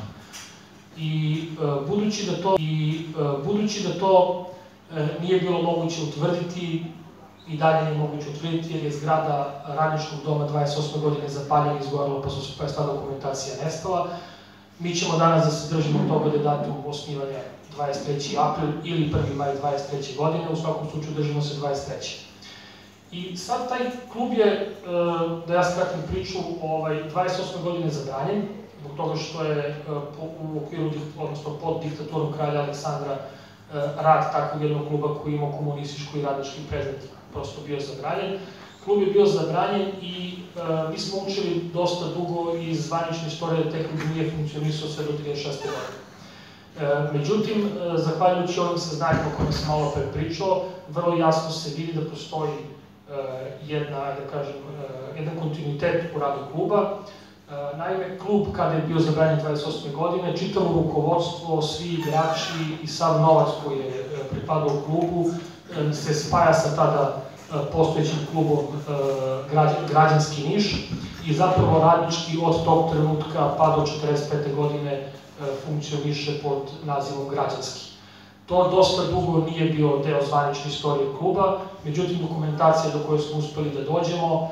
I e, budući da to, i, e, budući da to e, nije bilo moguće utvrditi, i dalje nije moguće utvrditi jer je zgrada Radničkog doma dvadeset osme godine zapaljena i izgorela pa, su, pa je ta dokumentacija nestala. Mi ćemo danas da se držimo toga da je datum osnivanja dvadeset treći april ili prvi maj dvadeset treće godine, u svakom slučaju držimo se dvadeset treće I sad taj klub je, da ja skratim priču, dvadeset osme godine zabranjen, zbog toga što je u okviru, odnosno pod diktaturom kralja Aleksandra rad takvog jednog kluba koji ima komunističku i radnički predznak prosto bio zabranjen. Klub je bio zabranjen i e, mi smo učili dosta dugo iz zvanične istorije da taj klub nije funkcionisao sve do trideset šeste godine. E, međutim, e, zahvaljujući ovim saznanjima o kojima sam malo pre pričao, vrlo jasno se vidi da postoji e, jedna, da kažem, e, jedan kontinuitet u radu kluba. E, naime, klub kada je bio zabranjen dvadeset osme godine, čitavo rukovodstvo, svi igrači i sav novac koji je e, pripadao klubu e, se spaja sa tada postojećim klubom Građanski Niš i zapravo Radnički od tog trenutka pa do četrdeset pete godine funkcioniše pod nazivom Građanski. To dosta dugo nije bio deo zvanične istorije kluba, međutim dokumentacija do koje smo uspeli da dođemo,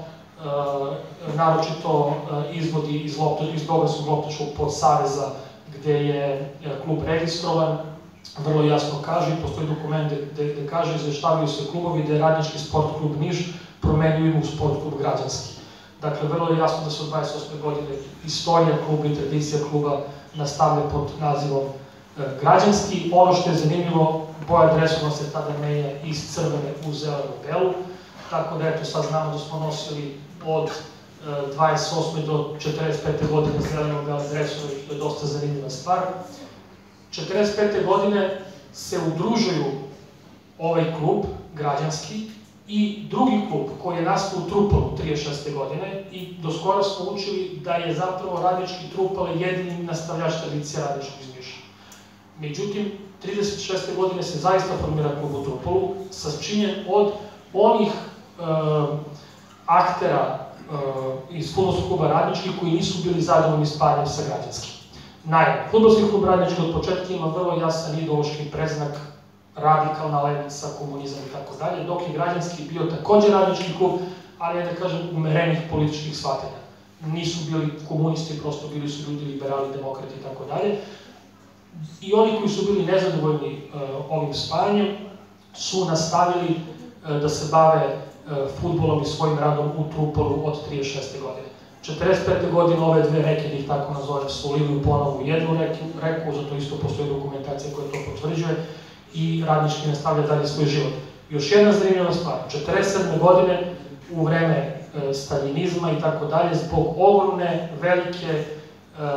naročito izvodi iz Beogradskog loptačkog podsaveza gde je klub registrovan, vrlo jasno kaže i postoji dokument gde kaže izveštavaju se klubovi da je Radnički sport klub Niš promenio ime u sport klub Građanski. Dakle, vrlo je jasno da se od dvadeset osme godine istorija kluba i tradicija kluba nastavlja pod nazivom Građanski. Ono što je zanimljivo, boja dresova se tada menja iz crvene u zeleno-belu, tako da eto sad znamo da smo nosili od dvadeset osme do četrdeset pete godine zeleno-bele dresove, što je dosta zanimljiva stvar. četrdeset pete godine se udružuju ovaj klub, Građanski, i drugi klub koji je nastao u Trupalu trideset šeste godine i do skora smo učili da je zapravo Radnički Trupale jedini nastavljač tradicije Radničkog iz Niša. Međutim, trideset šeste godine se zaista formira klub u Trupalu, sačinjen od onih e, aktera e, iz fudbalskog kluba Radnički koji nisu bili zadovoljni spajanjem sa Građanskim. Naime, fudbalski klub Radnički od početka ima vrlo jasan ideološki predznak, radikalna levica, komunizam i tako dalje, dok je Građanski bio takođe Radnički klub, ali je da kažem umerenih političkih shvatanja. Nisu bili komunisti, prosto bili su ljudi liberali, demokrati i tako dalje. I oni koji su bili nezadovoljni uh, ovim spajanjem su nastavili uh, da se bave uh, fudbalom i svojim radom u Trupalu od trideset šeste godine. četrdeset pete godine ove dve reke, da ih tako nazovem, su ulivaju ponovo u jednu reku, zato isto postoji dokumentacija koja to potvrđuje i Radnički nastavlja dalje svoj život. Još jedna zanimljiva stvar, četrdeset sedme godine u vreme e, staljinizma i tako dalje, zbog ogromne, velike, e,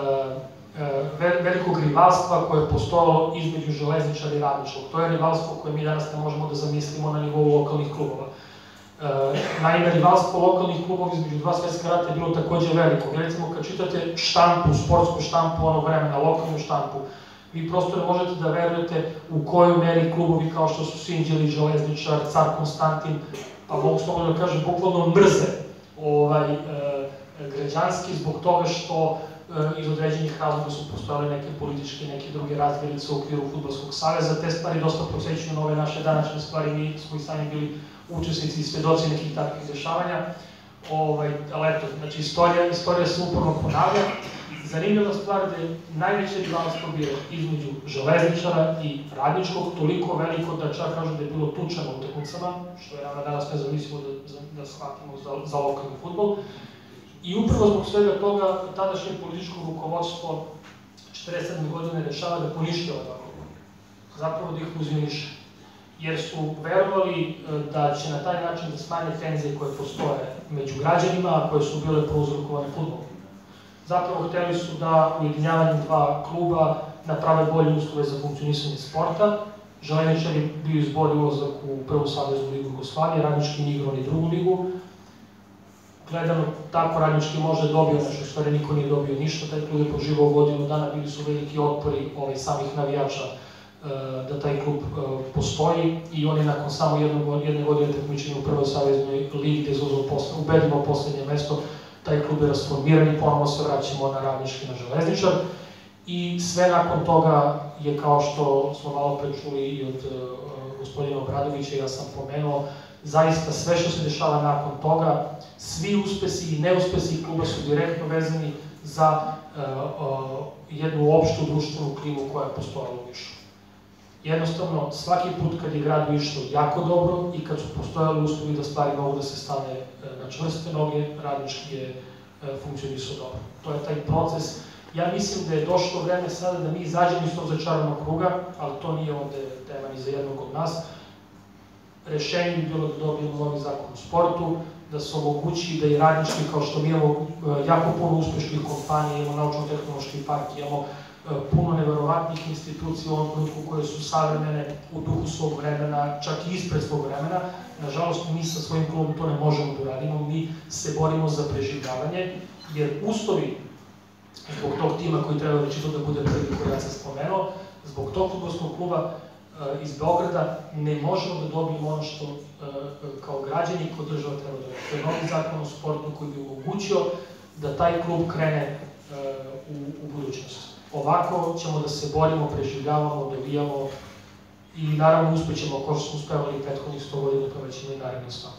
e, velikog rivalstva koje je postojalo između Železničara i Radničkog. To je rivalstvo koje mi danas ne možemo da zamislimo na nivou lokalnih klubova. E, naime, rivalstvo lokalnih klubova između dva svetska rata je bilo takođe veliko. Recimo, kad čitate štampu, sportsku štampu onog vremena, lokalnu štampu, vi prosto ne možete da verujete u kojoj meri klubovi kao što su Sinđeli, Železničar, Car Konstantin, pa mogu slobodno da kažem, bukvalno mrze ovaj, e, Građanski zbog toga što e, iz određenih razloga su postojale neke političke i neke druge razmirice u okviru Fudbalskog saveza. Te stvari dosta prosjećuju na ove naše današnje stvari, mi smo i sami bili učesnici i svedoci nekih takvih dešavanja. Ovaj, ali eto, znači istorija, istorija se uporno ponavlja. Zanimljiva stvar da je najveće rivalstvo bilo između Železničara i Radničkog, toliko veliko da čak kažu da je bilo tuča na utakmicama, što je nama danas nezamislivo da, da shvatimo za, za lokalni fudbal. I upravo zbog svega toga, tadašnje političko rukovodstvo četrdeset sedme godine rešava da poništi ova dva kluba. Zapravo da ih fuzioniše. Jer su verovali da će na taj način da smanje tenzije koje postoje među građanima, a koje su bile prouzrokovane fudbalom. Zapravo hteli su da ujedinjavanjem dva kluba naprave bolje uslove za funkcionisanje sporta. Železničar je bio izbori ulazak u prvu saveznu ligu Jugoslavije, Radnički nije igrao ni drugu ligu. Gledano tako, Radnički možda dobio nešto, stvari niko nije dobio ništa, taj klub je poživao godinu dana, bili su veliki otpori ovaj, samih navijača da taj klub postoji i on je nakon samo jedne godine takmičenja u prvoj saveznoj ligi gde je zauzeo ubedljivo poslednje mesto, taj klub je rasformiran i ponovno se vraćamo na Radnički, na Železničar. I sve nakon toga je, kao što smo malo pre čuli i od gospodina Obradovića, ja sam pomenuo, zaista sve što se dešava nakon toga, svi uspesi i neuspesi kluba su direktno vezani za jednu opštu društvenu klimu koja je postojala u Nišu. Jednostavno, svaki put kad je gradu išlo jako dobro i kad su postojali uslovi da stvari mogu da se stane na čvrste noge, Radnički je funkcionisao dobro. To je taj proces. Ja mislim da je došlo vreme sada da mi izađemo iz tog začaranog kruga, ali to nije ovde tema ni za jednog od nas. Rešenje bi bilo da dobijemo novi zakon o sportu, da se omogući da i Radnički, kao što mi imamo jako puno uspešnih kompanija, imamo naučno-tehnološki park, imamo puno neverovatnih institucija u ovom trenutku koje su savremene u duhu svog vremena, čak i ispred svog vremena. Nažalost, mi sa svojim klubom to ne možemo da uradimo, mi se borimo za preživljavanje, jer uslovi zbog tog tima koji treba da čisto da bude prvi koji ja sam spomenuo, zbog tog fudbalskog kluba iz Beograda ne možemo da dobijemo ono što kao građani i kao država treba da dobijemo. To je novi zakon o sportu koji bi omogućio da taj klub krene u budućnost. Ovako ćemo da se borimo, preživljavamo, dobijamo i naravno uspećemo, kao što smo uspevali prethodnih sto godina, pa već ima i narednih sto.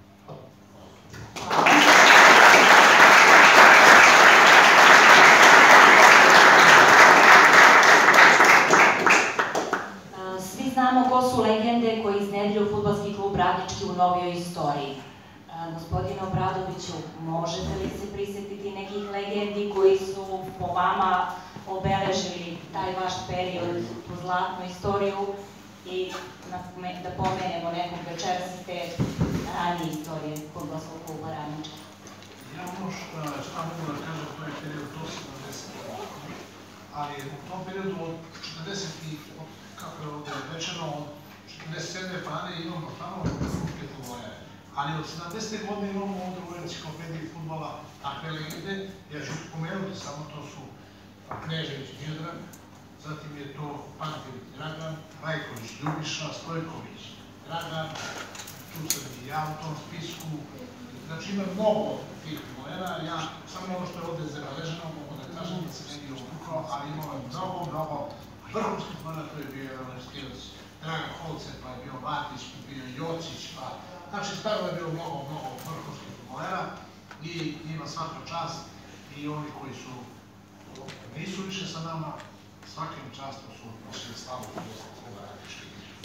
Svi znamo ko su legende koji iznedrio fudbalski klub Radnički u novijoj istoriji. Gospodine Obradoviću, možete li se prisetiti nekih legendi koji su po vama obeležili taj vaš period, tu zlatnu istoriju i da pomenemo nekog večeras iz te ranije istorije fudbalskog kluba Radnički? Ja ono što mogu da kažem, to je period do sedamdeset. Ali u tom periodu od četrdeset, kako je ovde rečeno, od četrdeset sedme pa ne imamo tamo vrhunske klubove. Ali od sedamdesete godine imamo ovde u enciklopediji fudbala takve legende. Ja ću pomenuti samo, to su Knežević Miodrag, zatim je to Pantević Dragan, Rajković Ljubiša, Stojković Dragan, tu sam i ja u tom spisku. Znači ima mnogo tih klubova, ja samo ono što je ovde zabeleženo, mogu da kažem da se ne bi uvukao, ali imamo mnogo, mnogo vrhunskih klubova, to je bio Evropskilac Dragan Holce, pa je bio Matić, pa je bio Jocić, pa znači stvarno je bilo mnogo, mnogo vrhunskih klubova i ima svaka čast i oni koji su nisu više sa nama, svakim častom su poslije stavu fudbalskog kluba Radnički.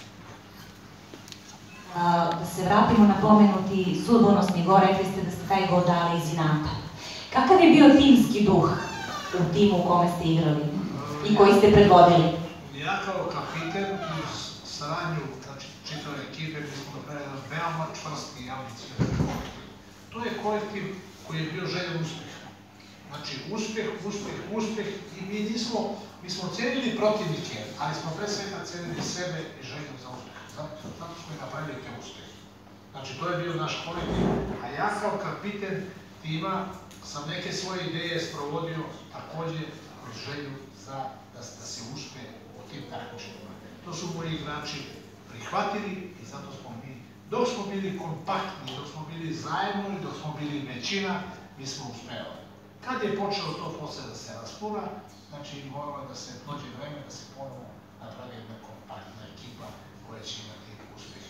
Da se vratimo na pomenuti sudbonosni gol, rekli ste da ste taj gol dali iz inata. Kakav je bio timski duh u timu u kome ste igrali i koji ste predvodili? Ja kao kapiten uz saradnju, znači čitave ekipe, mi smo napravili jedan veoma čvrsti i ambiciozan kolektiv. To je kolektiv koji je bio željen uspeh. Znači, uspeh, uspeh, uspeh i mi nismo, mi smo cenili protivnike, ali smo pre svega cenili sebe i želju za uspeh. Zato smo i napravili te uspehe. Znači, to je bio naš kolektiv, a ja kao kapiten tima sam neke svoje ideje sprovodio takođe kroz želju da se uspe u tim takmičenjima. To su moji igrači prihvatili i zato smo mi, dok smo bili kompaktni, dok smo bili zajedno i dok smo bili većina, mi smo uspevali. Kad je počelo to posle da se raspura, znači moralo da se dođe vreme da se ponovo napravi jedna kompaktna ekipa koja će imati uspehe.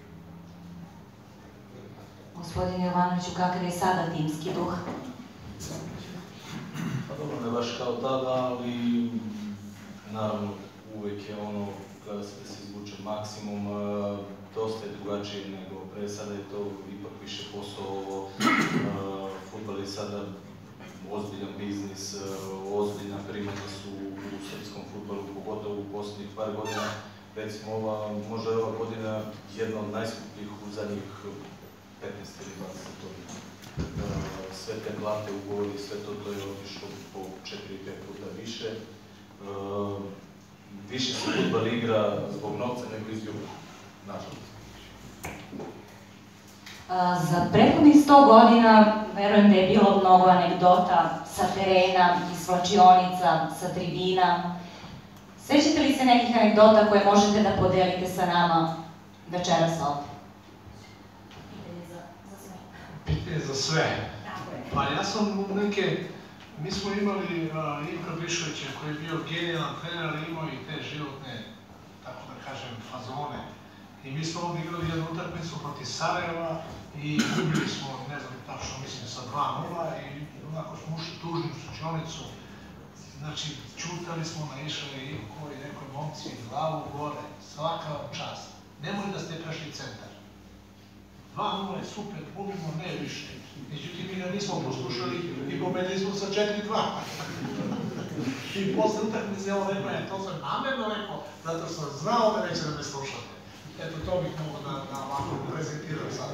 Gospodine Jovanoviću, kakav je sada timski duh? Pa dobro, ne baš kao tada, ali naravno uvek je ono, gleda se da se izvuče maksimum, dosta je drugačije nego pre, sada je to ipak više posao, fudbal je sada ozbiljan biznis, ozbiljna primanja su u srpskom fudbalu, pogotovo u poslednjih par godina. Recimo, ova, možda je ova godina jedna od najskupljih u zadnjih petnaest ili dvadeset godina. Sve te plate, ugovori, sve to, to je otišlo po četiri pet puta više. Više se fudbal igra zbog novca nego iz ljubavi, nažalost. Za prethodnih sto godina, verujem da je bilo mnogo anegdota sa terena, iz svlačionica, sa tribina. Sećate li se nekih anegdota koje možete da podelite sa nama večeras ovde? Pitanje za sve. Pa ja sam neke, mi smo imali Ivka Bišovića koji je bio genijalan trener, ali imao i te životne, tako da kažem, fazone. I mi smo ovdje igrali jednu utakmicu protiv Sarajeva i gubili smo, ne znam tačno, mislim sa dva nula i onako smo ušli tužni u sučionicu. Znači, čutali smo, naišali Ivko i nekoj momci, glavu gore, svaka čast. Nemoj da ste prešli centar. dva nula je super, gubimo, ne više. Međutim, mi ga nismo poslušali i pobedili smo sa četiri dva. I posle utakmice on rekao, ja to sam namerno rekao, zato sam znao da neće da me slušate. Eto, to bih mogo da ovako prezentiram sad.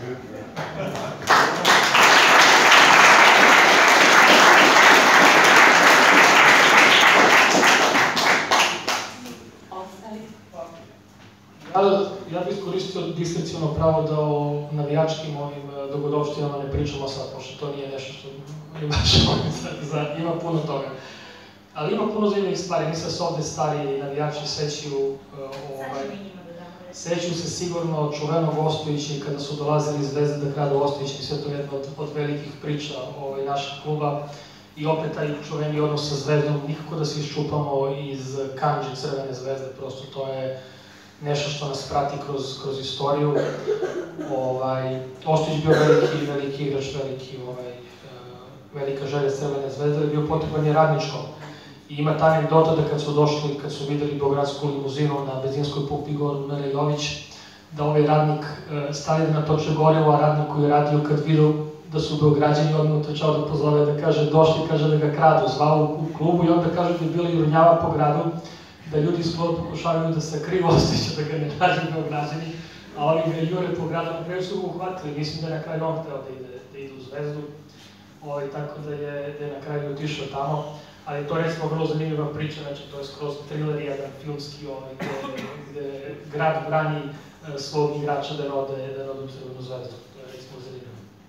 Ja bih iskoristio diskreciono pravo da o navijačkim ovim dogodovštinama ne pričamo sad, pošto to nije nešto što ima puno toga. Ali ima puno zanimljivih stvari, mi se ovde stari navijači sećaju, sećaju se sigurno čuvenog Ostojića i kada su dolazili iz Zvezde da grada Ostojića i sve to je jedna od velikih priča našeg kluba. I opet taj čuveni odnos sa Zvezdom, nikako da se iščupamo iz kandže Crvene zvezde, prosto to je nešto što nas prati kroz istoriju. Ostojić bio veliki, veliki igrač, velika želja Crvene zvezde, ali bio potreban je radničkom. I ima ta anegdota da kad su došli, kad su videli beogradsku limuzinu na benzinskoj pumpi Igor Melejović, da ovaj radnik stavio na toče gorivo, a radnik koji je radio kad vidio da su Beograđani, odmah utrčao da pozove, da kaže došli, kaže da ga kradu, zvao u klubu i onda kaže da je bila jurnjava po gradu, da ljudi iz kluba pokušavaju da se kriju Ostojića, da ga ne nađu Beograđani, a oni ga jure po gradu, na kraju su ga uhvatili, mislim da je na kraju on hteo da ide u Zvezdu, tako da je na kraju otišao tamo, ali to je recimo vrlo zanimljiva priča, znači to je skroz thriller jedan filmski, gde grad brani svog igrača da ne ode u Crvenu zvezdu, to je recimo zanimljivo.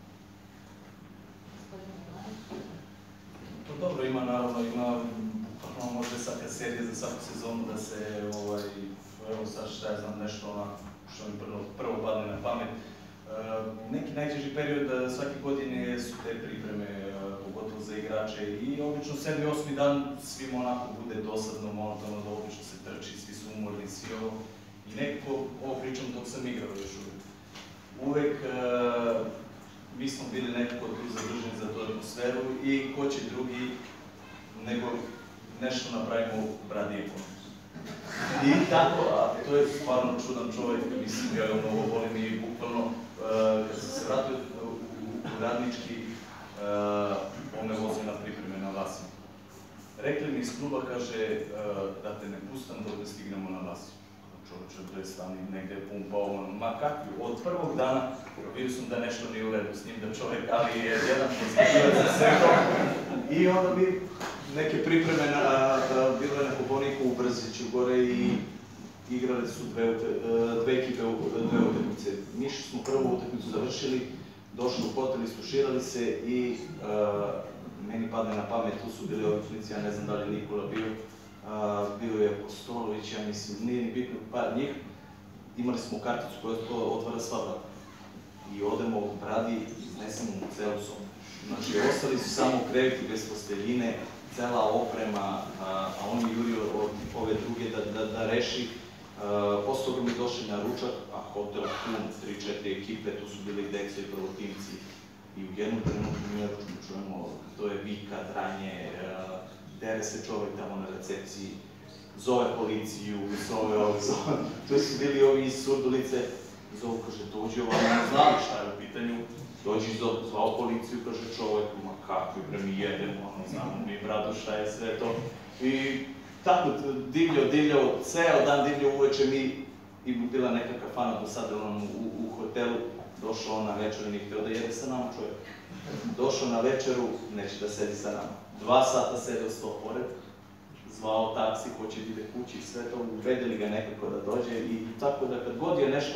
Dobro, ima naravno, ima možda svaka serija za svaku sezonu da se, evo sad šta ja znam, nešto što mi prvo padne na pamet. Neki najteži period svake godine su te pripreme, pogotovo za igrače i obično sedmi, osmi dan svima onako bude dosadno, monotono, da obično se trči, svi su umorni, svi ovo. I nekako, ovo pričam dok sam igrao još uvek. Uvek mi smo bili nekako tu zadrženi za tu atmosferu i ko će drugi nego nešto napravimo Bradijevom. I tako, a to je stvarno čudan čovjek, mislim, ja ga mnogo volim i bukvalno, kad sam se vratio u radnički, on me vozio na pripreme na Vlasiju. Rekli mi iz kluba, kaže, da te ne pustam dok da stignemo na Vlasiju. Čovječe, to je stani negde pumpao, ma kakvi, od prvog dana vidio sam da nešto nije u redu s njim, da čovjek, ali je jedan pozitivno za sebe. I onda bi neke pripreme bilo je na Poboniku u Brziću gore i igrali su dve ekipe u dve utakmice. Mi smo prvu utakmicu završili, došli u hotel, istuširali se i meni padne na pamet, tu su bili ovi klinici, ja ne znam da li je Nikola bio, bio je Apostolović, ja mislim, nije ni bitno par njih, imali smo karticu koja otvara sva vrata. I odemo u Bradi, iznesemo mu celu sobu. Znači, ostali su samo kreveti bez posteljine, cela oprema, a on je jurio od ove druge da reši. Posle toga mi došli na ručak, a hotel pun, tri četiri ekipe, tu su bili Dekso i prvotimci. I u jednom trenutku mi je čujemo, to je vika, dranje, dere se čovek tamo na recepciji, zove policiju, zove ovo, zove... Tu su bili ovi iz Surdulice, zovu, kaže, dođi ovamo, ne znali šta je u pitanju, dođi zvao policiju, kaže čovek, ma kakvi bre mi jedemo, ono, znamo mi brado šta je sve to. I tako, divljao, divljao, ceo dan divljao uveče mi, i bila neka kafana do sada u hotelu, došao on na večeru, nije hteo da jede sa nama čovjek. Došao na večeru, neće da sedi sa nama. Dva sata sedeo sto pored, zvao taksi, hoće da ide kući i sve to, ubedili ga nekako da dođe i tako da kad god je nešto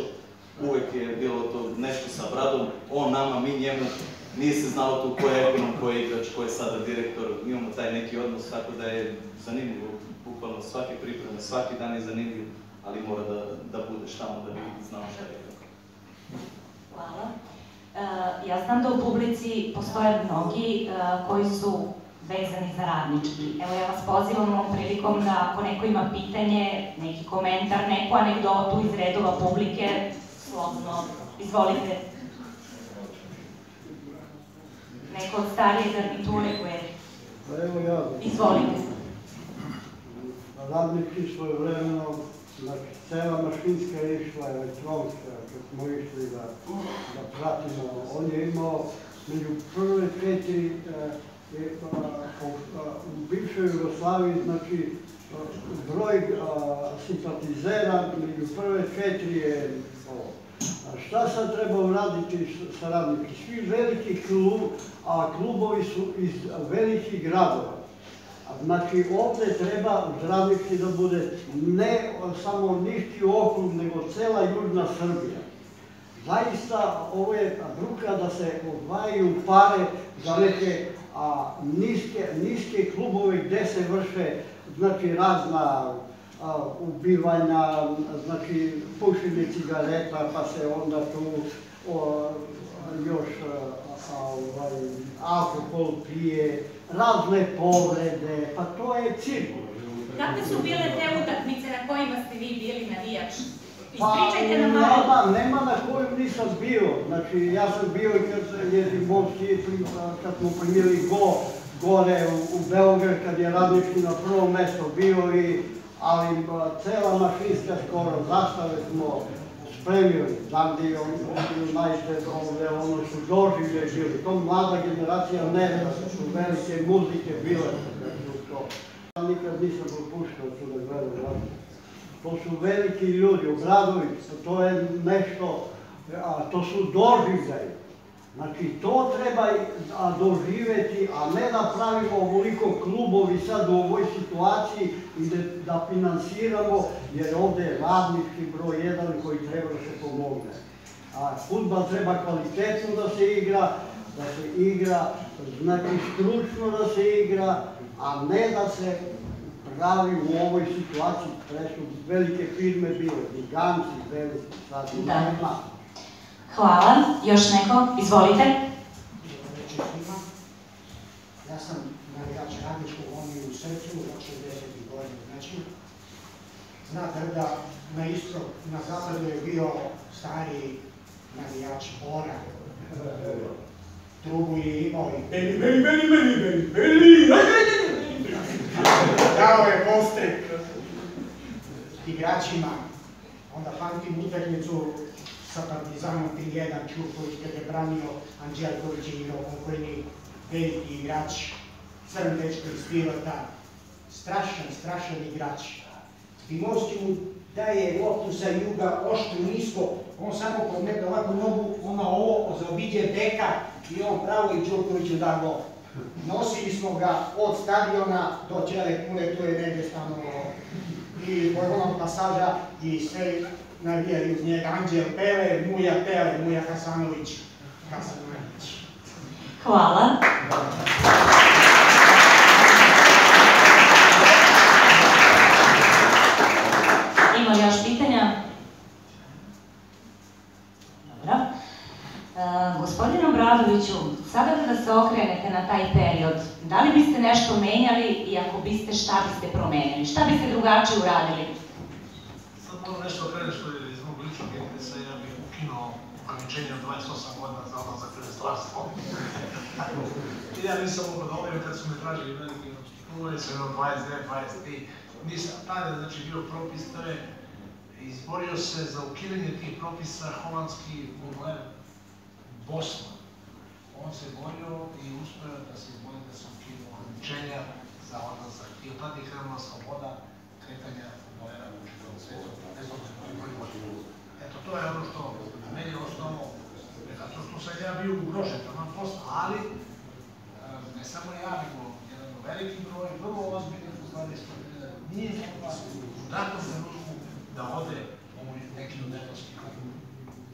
uvek je bilo to nešto sa Bradom, on nama, mi njemu, nije se znalo tu ko je ekonom, ko je igrač, ko je sada direktor, imamo taj neki odnos, tako da je zanimljivo, bukvalno svake pripreme, svaki dan je zanimljiv, ali mora da budeš tamo da bi znao šta je kako. Hvala. Ja znam da u publici postoje mnogi koji su vezani za Radnički. Evo, ja vas pozivam ovom prilikom da ako neko ima pitanje, neki komentar, neku anegdotu iz redova publike, slobodno, izvolite. Neko od starije garniture koje... Pa evo ja... Izvolite. Radnički svojevremeno, znači cela mašinska je išla elektronska, kad smo išli da pratimo. On je imao među prve četiri, u bivšoj Jugoslaviji, znači broj simpatizera među prve četiri je ovo. Šta sad treba uraditi sa Radnički? Svi veliki klubovi su iz velikih gradova. Znači, ovde treba uz Radnički da bude ne samo Niški okrug, nego cela južna Srbija. Zaista, ovo je bruka da se odvajaju pare za neke niske klubove gde se vrše, znači, razna ubivanja, znači, pušenje cigareta, pa se onda tu još alkohol pije, razne povrede, pa to je cirkus. Kakve su bile te utakmice na kojima ste vi bili navijač? Pa, nema na kojem nisam bio. Znači, ja sam bio i kad je Zimovski, kad smo primili go gore u Beograd, kad je Radnički na prvom mesto bio, ali cela mašinska skoro zastave smo spremili. Znam da je United, ono su doživlje bili. To mlada generacija ne zna, su velike muzike bile. Nikad nisam propuštao tu da gledam Radnički. To su veliki ljudi, Obradović, to je nešto, to su doživljaji. Znači, to treba doživeti, a ne da pravimo ovoliko klubovi sad u ovoj situaciji i da finansiramo, jer ovde je Radnički broj jedan koji treba da se pomogne. Fudbal treba kvalitetno da se igra, da se igra, znači stručno da se igra, a ne da se pravi u ovoj situaciji, pre su velike firme bile, giganci, veliki, sad nema. Hvala. Još neko? Izvolite. Ja sam navijač Radničkog, on je u srcu od šezdesetih godina. Znači, znate da na istok, na zapadu je bio stari navijač Bora. Trubu je imao i beli, beli, beli, beli, beli, beli, dao je postrek igračima. Onda pamtim utakmicu sa Partizanom tri jedan, Ćurković kada je branio, Anđelković je igrao pokojni, veliki igrač, crn dečko iz Pilota, strašan, strašan igrač. Zimovski mu daje loptu sa juga, oštru, nisko, on samo podmeta ovako nogu, ona ovo zaobiđe beka i on pravo i Ćurkoviću da gol. Nosili smo ga od stadiona do Ćele Kule, to je negde stanovalo. I Bojvonog pasaža i sve navijali uz njega, Anđel Pele, Muja Pele, Muja Hasanović, Hasanović. Hvala. Ima li još pitanja? Dobro. Gospodine Obradoviću, sada kada se okrenete na taj period, da li biste nešto menjali i ako biste, šta biste promenili? Šta biste drugačije uradili? Sad moram nešto okrenuti što je iz mog ličnog interesa, ja bih ukinuo ograničenje od dvadeset osam godina za odlazak u inostranstvo. I ja nisam mogao da omerim kad su me tražili veliki klubove, sam imao dvadeset devet, dvadeset tri, nisam tada, znači bio propis, to je izborio se za ukidanje tih propisa holandski fudbaler Bosman. On se borio i uspeo da se izbori da se ukinu ograničenja za odlazak. I od tada je krenula sloboda kretanja fudbalera u čitavom svetu, bez obzira koji koji godinu. Eto, to je ono što meni je osnovno, zato što sam ja bio ugrožen tamo posla, ali ne samo ja, nego jedan veliki broj, vrlo ozbiljnih fudbalista nije mogla u datom trenutku da ode u neki od evropskih klubova.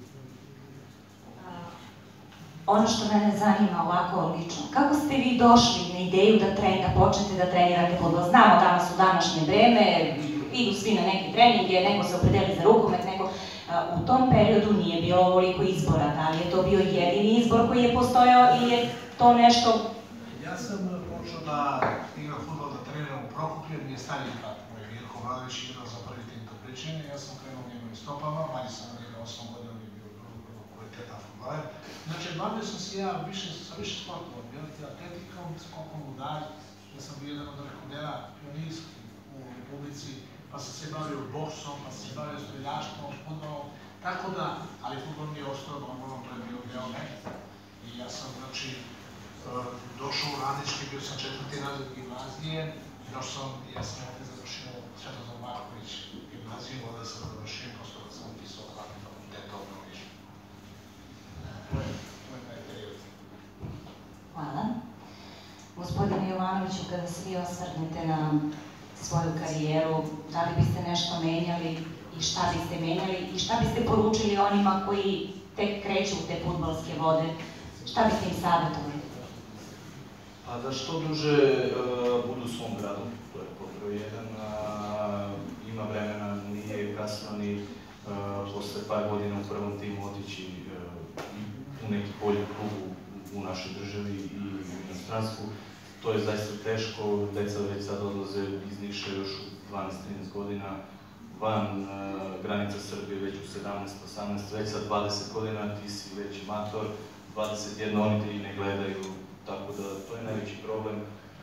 ono što mene zanima ovako lično, kako ste vi došli na ideju da, tren, da počnete da trenirate fudbal? Znamo danas u današnje vreme, idu svi na neki treninge, neko se opredeli za rukomet, neko... U tom periodu nije bilo ovoliko izbora. Da li je to bio jedini izbor koji je postojao ili je to nešto... Ja sam počeo da igram fudbal, da treniram u Prokuplju, mi je stariji brat, moj Mirko Vladović igrao za prvi tim Topličine, ja sam krenuo njegovim stopama, manje sam igrao osam godina, on je bio vrlo kvalitetan fudbaler. Znači, bavio sam se ja više, sa više sportova, bio ti atletikom, skokom u dalj, ja sam bio jedan od rekordera pionirski u Republici, pa sam se bavio boksom, pa sam se bavio streljaštvom, fudbalom, tako da, ali fudbal mi je ostao normalno, to je bio deo mene. I ja sam, znači, došao u Radnički, bio sam četvrti razred gimnazije, došao sam, ja sam opet završio Svetozar Marković gimnaziju, onda sam završio, posto da sam upisao hladni fakultet ovdje u Nišu. To je taj period. Hvala. Gospodine Jovanoviću, kada se vi osvrnete na svoju karijeru, da li biste nešto menjali i šta biste menjali i šta biste poručili onima koji tek kreću u te fudbalske vode, šta biste im savjetovali? Pa da što duže budu u svom gradu, to je pod jedan, ima vremena, nije kasno ni posle par godina u prvom timu otići u neki bolji klub u našoj državi i u inostranstvu. To je zaista teško, deca već sad odlaze iz Niša još u dvanaest trinaest godina, van granica Srbije već u sedamnaest osamnaest, već sa dvadeset godina ti si već mator, dvadeset jedan oni te i ne gledaju, tako da to je najveći problem.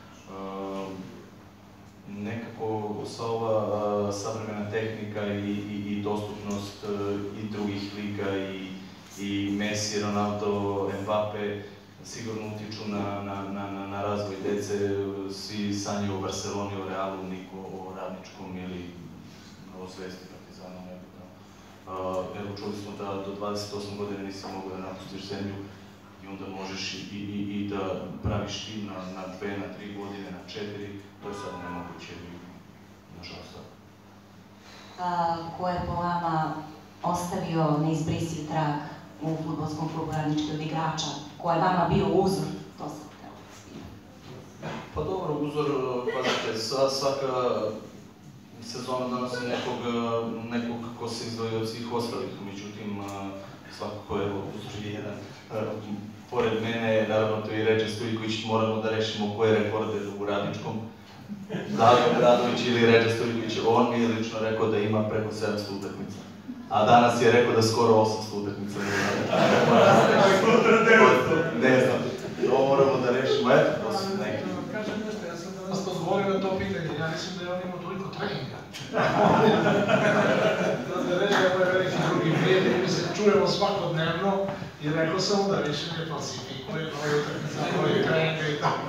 Nekako sva ova savremena tehnika i dostupnost i drugih liga i Messi, Ronaldo, Mbappe sigurno utiču na razvoj dece. Svi sanjaju o Barceloni, o Realu, niko o Radničkom ili o Zvezdi, Partizanu, nebitno. Evo, čuli smo da do dvadeset osam godina nisi mogu da napustiš zemlju i onda možeš i da praviš tim na dve, na tri godine, na četiri, to je sad nemoguće i nažalost. Ko je po vama ostavio neizbrisiv trag u fudbalskom klubu Radnički od igrača? Ko je vama bio uzor? To sam htjela da svijem. Pa dobro, uzor, pazite, svaka sezona donosi nekog ko se izdvoji od svih ostalih, međutim, svakako je uzor jedan. Pored mene, naravno, to je i Ređe Stojiković, moramo da rešimo ko je rekorder u Radničkom. Da li je Obradović ili Ređe Stojiković, on mi je lično rekao da ima preko sedamsto utakmica. A danas je rekao da skoro osamsto utakmica ima Radničkom. Ne znam, to moramo da rešimo, eto, to su neki. Kažem nešto, ja sam danas odgovorio na to pitanje, ja mislim da je on imao toliko treninga. Da reći da je veliki drugi prijatelj, mi se čujemo svakodnevno i rekao sam da više ne falsifikuje broj utakmica, broj treninga i tako.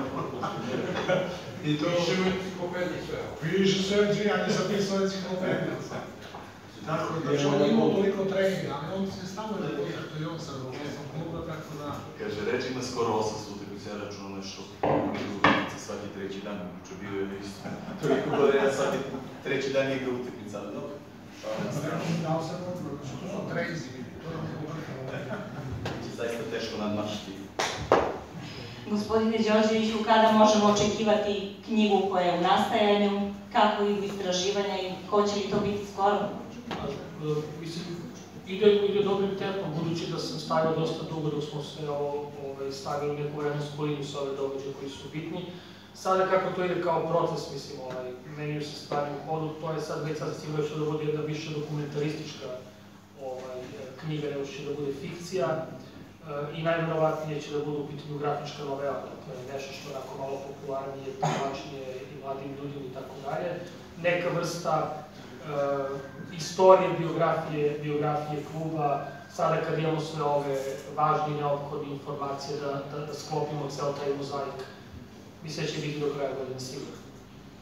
Piše u enciklopediji sve. Piše sve, ja nisam pisao enciklopediju. Tako da će on imao toliko treninga, ali on se stavio da je to i on sad u šestom klubu, tako da... Kaže, reći ima skoro osamsto utakmica, ja računam nešto utakmica svaki treći dan, uče bio je isto. Toliko godina svaki treći dan igra utakmica, ali dobro. Dao sam odgovor, što to su trejzi, to je zaista teško nadmašiti. Gospodine Đorđeviću, kada možemo očekivati knjigu koja je u nastajanju, kako idu istraživanja i hoće li to biti skoro? Mislim, ide dobrim tempom, budući da sam stavio dosta dugo dok smo se stavili u neku vremensku liniju sa ove događaje koji su bitni. Sada kako to ide kao proces, mislim, menjaju se stvari u hodu, to je sad već sad stiglo što da bude jedna više dokumentaristička knjiga, nego će da bude fikcija. I najverovatnije će da budu u pitanju grafička novela, dakle nešto što je onako malo popularnije, privlačnije i mladim ljudima i tako dalje. Neka vrsta istorije, biografije kluba, sada kad imamo sve ove važne i neophodne informacije da sklopimo ceo taj mozaik, mislim da će biti do kraja godine sigurno.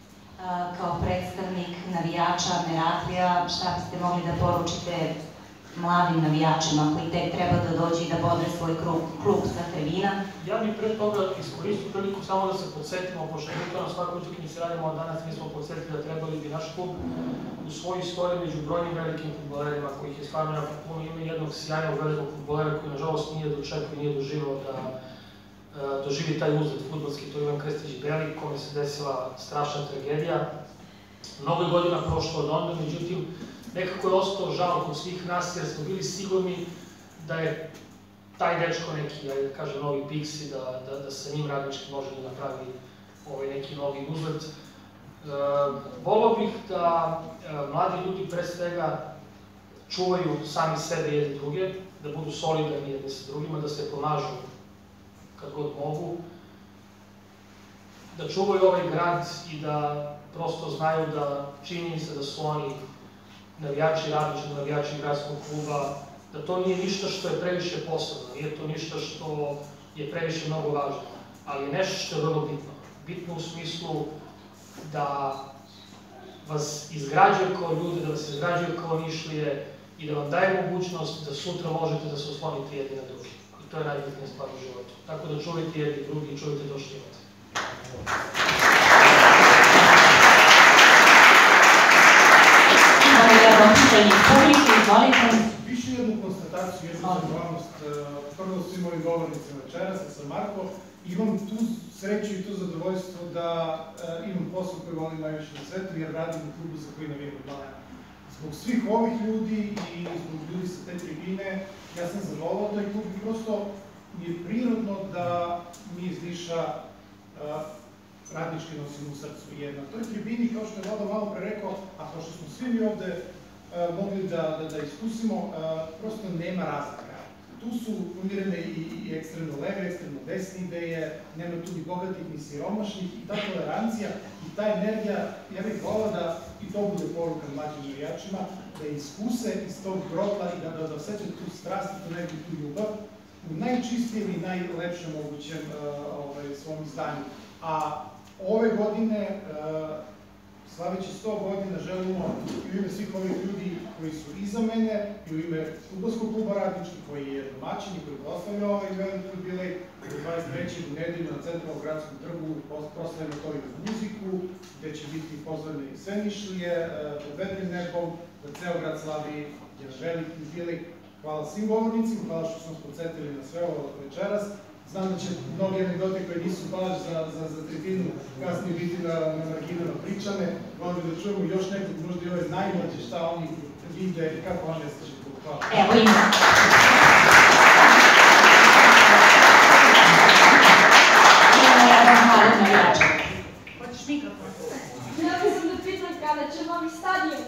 Kao predstavnik navijača Meraklija, šta biste mogli da poručite mladim navijačima koji tek treba da dođe i da bodre svoj klub sa tribina? Ja bih pre toga iskoristio priliku samo da se podsjetimo, pošto mi to na svakoj utakmici radimo, a danas mi smo podsjetili da trebali bi naš klub u svoju istoriju među brojnim velikim fudbalerima, kojih je stvarno jako puno, ima jednog sjajnog velikog fudbalera koji nažalost nije dočekao i nije doživao da doživi taj uzlet fudbalski, to je Ivan Krstić-Beli, kome se desila strašna tragedija. Mnogo godina prošlo od onda, međutim, nekako je ostao žal kod svih nas, jer smo bili sigurni da je taj dečko neki, ja kažem, novi Pixi, da sa njim Radnički može da napravi neki novi uzlet. Volio bih da mladi ljudi pre svega čuvaju sami sebe jedni druge, da budu solidarni jedni sa drugima, da se pomažu kad god mogu, da čuvaju ovaj grad i da prosto znaju da činjenica da su oni navijači Radničkog, navijači gradskog kluba, da to nije ništa što je previše posebno, nije to ništa što je previše mnogo važno, ali je nešto što je vrlo bitno. Bitno u smislu da vas izgrađuje kao ljude, da vas izgrađuje kao Nišlije i da vam daje mogućnost da sutra možete da se oslonite jedni na drugi. I to je najbitnija stvar u životu. Tako da čuvajte jedni drugi i čuvajte to što imate. Imamo jedno pitanje publike, izvolite. Više jednu konstataciju, jednu zahvalnost. Prvo svim ovim govornicima večeras, ja sam Marko. Imam tu sreću i tu zadovoljstvo da imam posao koji volim najviše na svetu, jer radim u klubu za koji navijam od malena. Zbog svih ovih ljudi i zbog ljudi sa te tribine, ja sam zavolao taj klub i prosto mi je prirodno da mi iz Niša Radnički nosimo u srcu. Jer na toj tribini, kao što je Vlado malo pre rekao, a kao što smo svi mi ovde mogli da iskusimo, prosto nema razlika. Tu su umirene i ekstremno leve, ekstremno desne ideje, nema tu ni bogatih ni siromašnih i ta tolerancija i ta energija, ja bih volao da i to bude poruka mlađim navijačima, da iskuse iz tog grotla i da osjećaju tu strast i tu neku tu ljubav u najčistijem i najlepšem mogućem svom izdanju. A ove godine, slaveći sto godina, želimo i u ime svih ovih ljudi koji su iza mene i u ime Fudbalskog kluba Radnički, koji je domaćin i koji proslavlja ovaj veliki jubilej, dvadeset trećeg u nedelju na Centralnom gradskom trgu proslavljamo to i uz muziku, gde će biti pozvane sve Nišlije, pod vedrim nebom, da ceo grad slavi jedan veliki jubilej. Hvala svim govornicima, hvala što smo nas podsjetili na sve ovo večeras. Znam da će mnogi anegdote koje nisu baš za tribinu kasnije biti na marginama pričane. Volim da čujemo još nekog, možda i ove najmlađe šta oni vide i kako oni nestače tu. Hvala. Evo ima. Imamo jedan mali navijačak. Hoćeš mikrofon? Ja mislim da pitam kada će novi stadion.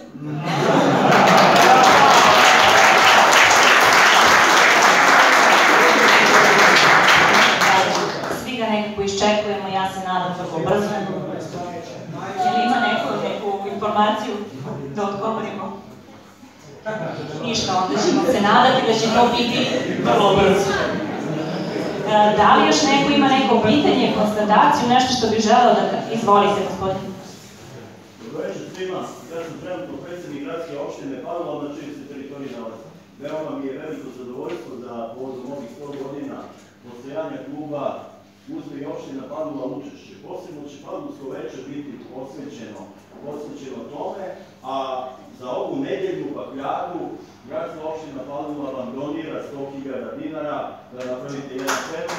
Nekako iščekujemo, ja se nadam vrlo brzo. Ili ima neku informaciju da odgovorimo? Ništa, onda ćemo se nadati da će to biti vrlo brzo. Da li još neko ima neko pitanje, konstataciju, nešto što bi želeo da... Izvolite, gospodin. Dobro večer svima. Ja sam trenutno predsjednik gradske opštine Padula, na čiji se teritoriji nalazi. Veoma mi je veliko zadovoljstvo da povodom ovih sto godina postojanja kluba uzme i opština Padula učešće. Posebno će Padulsko veče biti posvećeno tome, a za ovu nedeljnu bakljadu gradska opština Padula vam donira sto hiljada dinara da napravite jedan svetlo.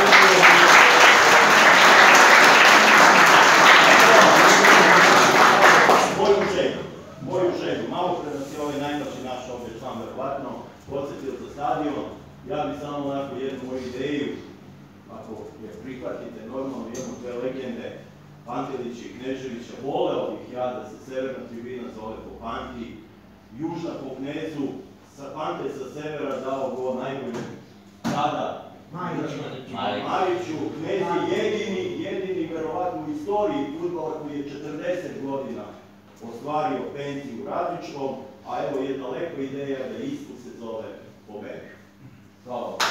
Moju želju, moju želju, malo pre da si ovaj najmlađi naš ovdje član verovatno podsjetio za stadion, ja bih samo onako jednu moju ideju, ako je prihvatite normalno jednu te legende Pantelića i Kneževića, voleo bih ja da se severna tribina zove po Panti, južna po Knezu, Pante sa severa dao go najbolje tada Mariću. Knez je jedini, jedini verovatno u istoriji fudbala koji je četrdeset godina ostvario penziju u Radničkom, a evo jedna lepa ideja da isto se zove Pobeda. Hvala vam.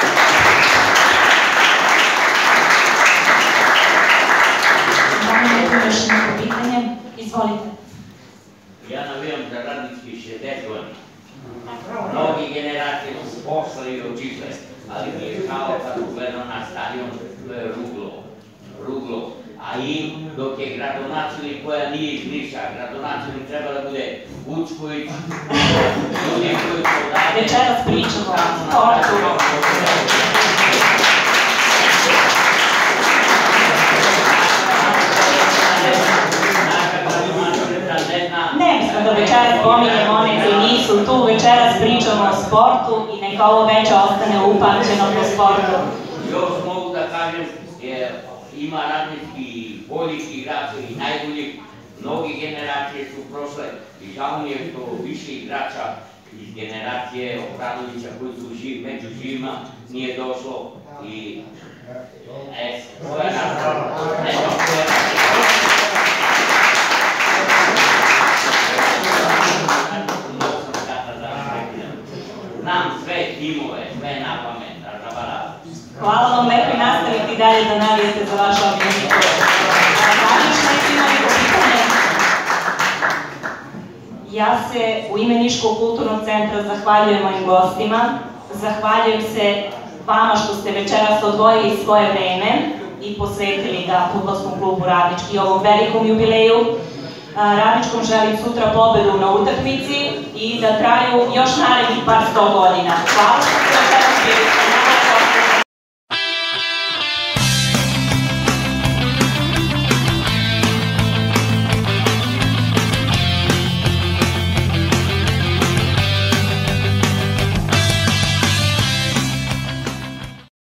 Još neko pitanje? Izvolite. Ja navijam za Radnički šezdeset godina. Mnogi generacije su pošle i otišle, ali mi je kao kad ugledam na stadion, to je ruglo, ruglo. A i dok je gradonačelnik koja nije iz Niša, gradonačelnik treba da bude Vučković, ljudi koji su odavde... Večeras pričamo o sportu. Ne mislim da večeras pominjemo one koji nisu tu, večeras pričamo o sportu i neka ovo veče ostane upamćeno po sportu. Još mogu da kažem, ima radnički boljih igrača i najboljih, mnogi generacije su prošle i žao mi je što više igrača iz generacije Obradovića koji su živ, među živima nije došlo i e, to je nastavno. Znam sve timove, sve na pamet, da zaboravim. Hvala vam, lepo i nastaviti dalje da navijete za vaš omiljeni klub. Davić, neki imali pitanje. Ja se u ime Niškog kulturnog centra zahvaljujem mojim gostima, zahvaljujem se vama što ste večeras odvojili svoje vreme i posvetili ga fudbalskom klubu Radnički i ovom velikom jubileju. Radničkom želim sutra pobedu na utakmici i da traju još narednih par sto godina. Hvala što ste večeras bili.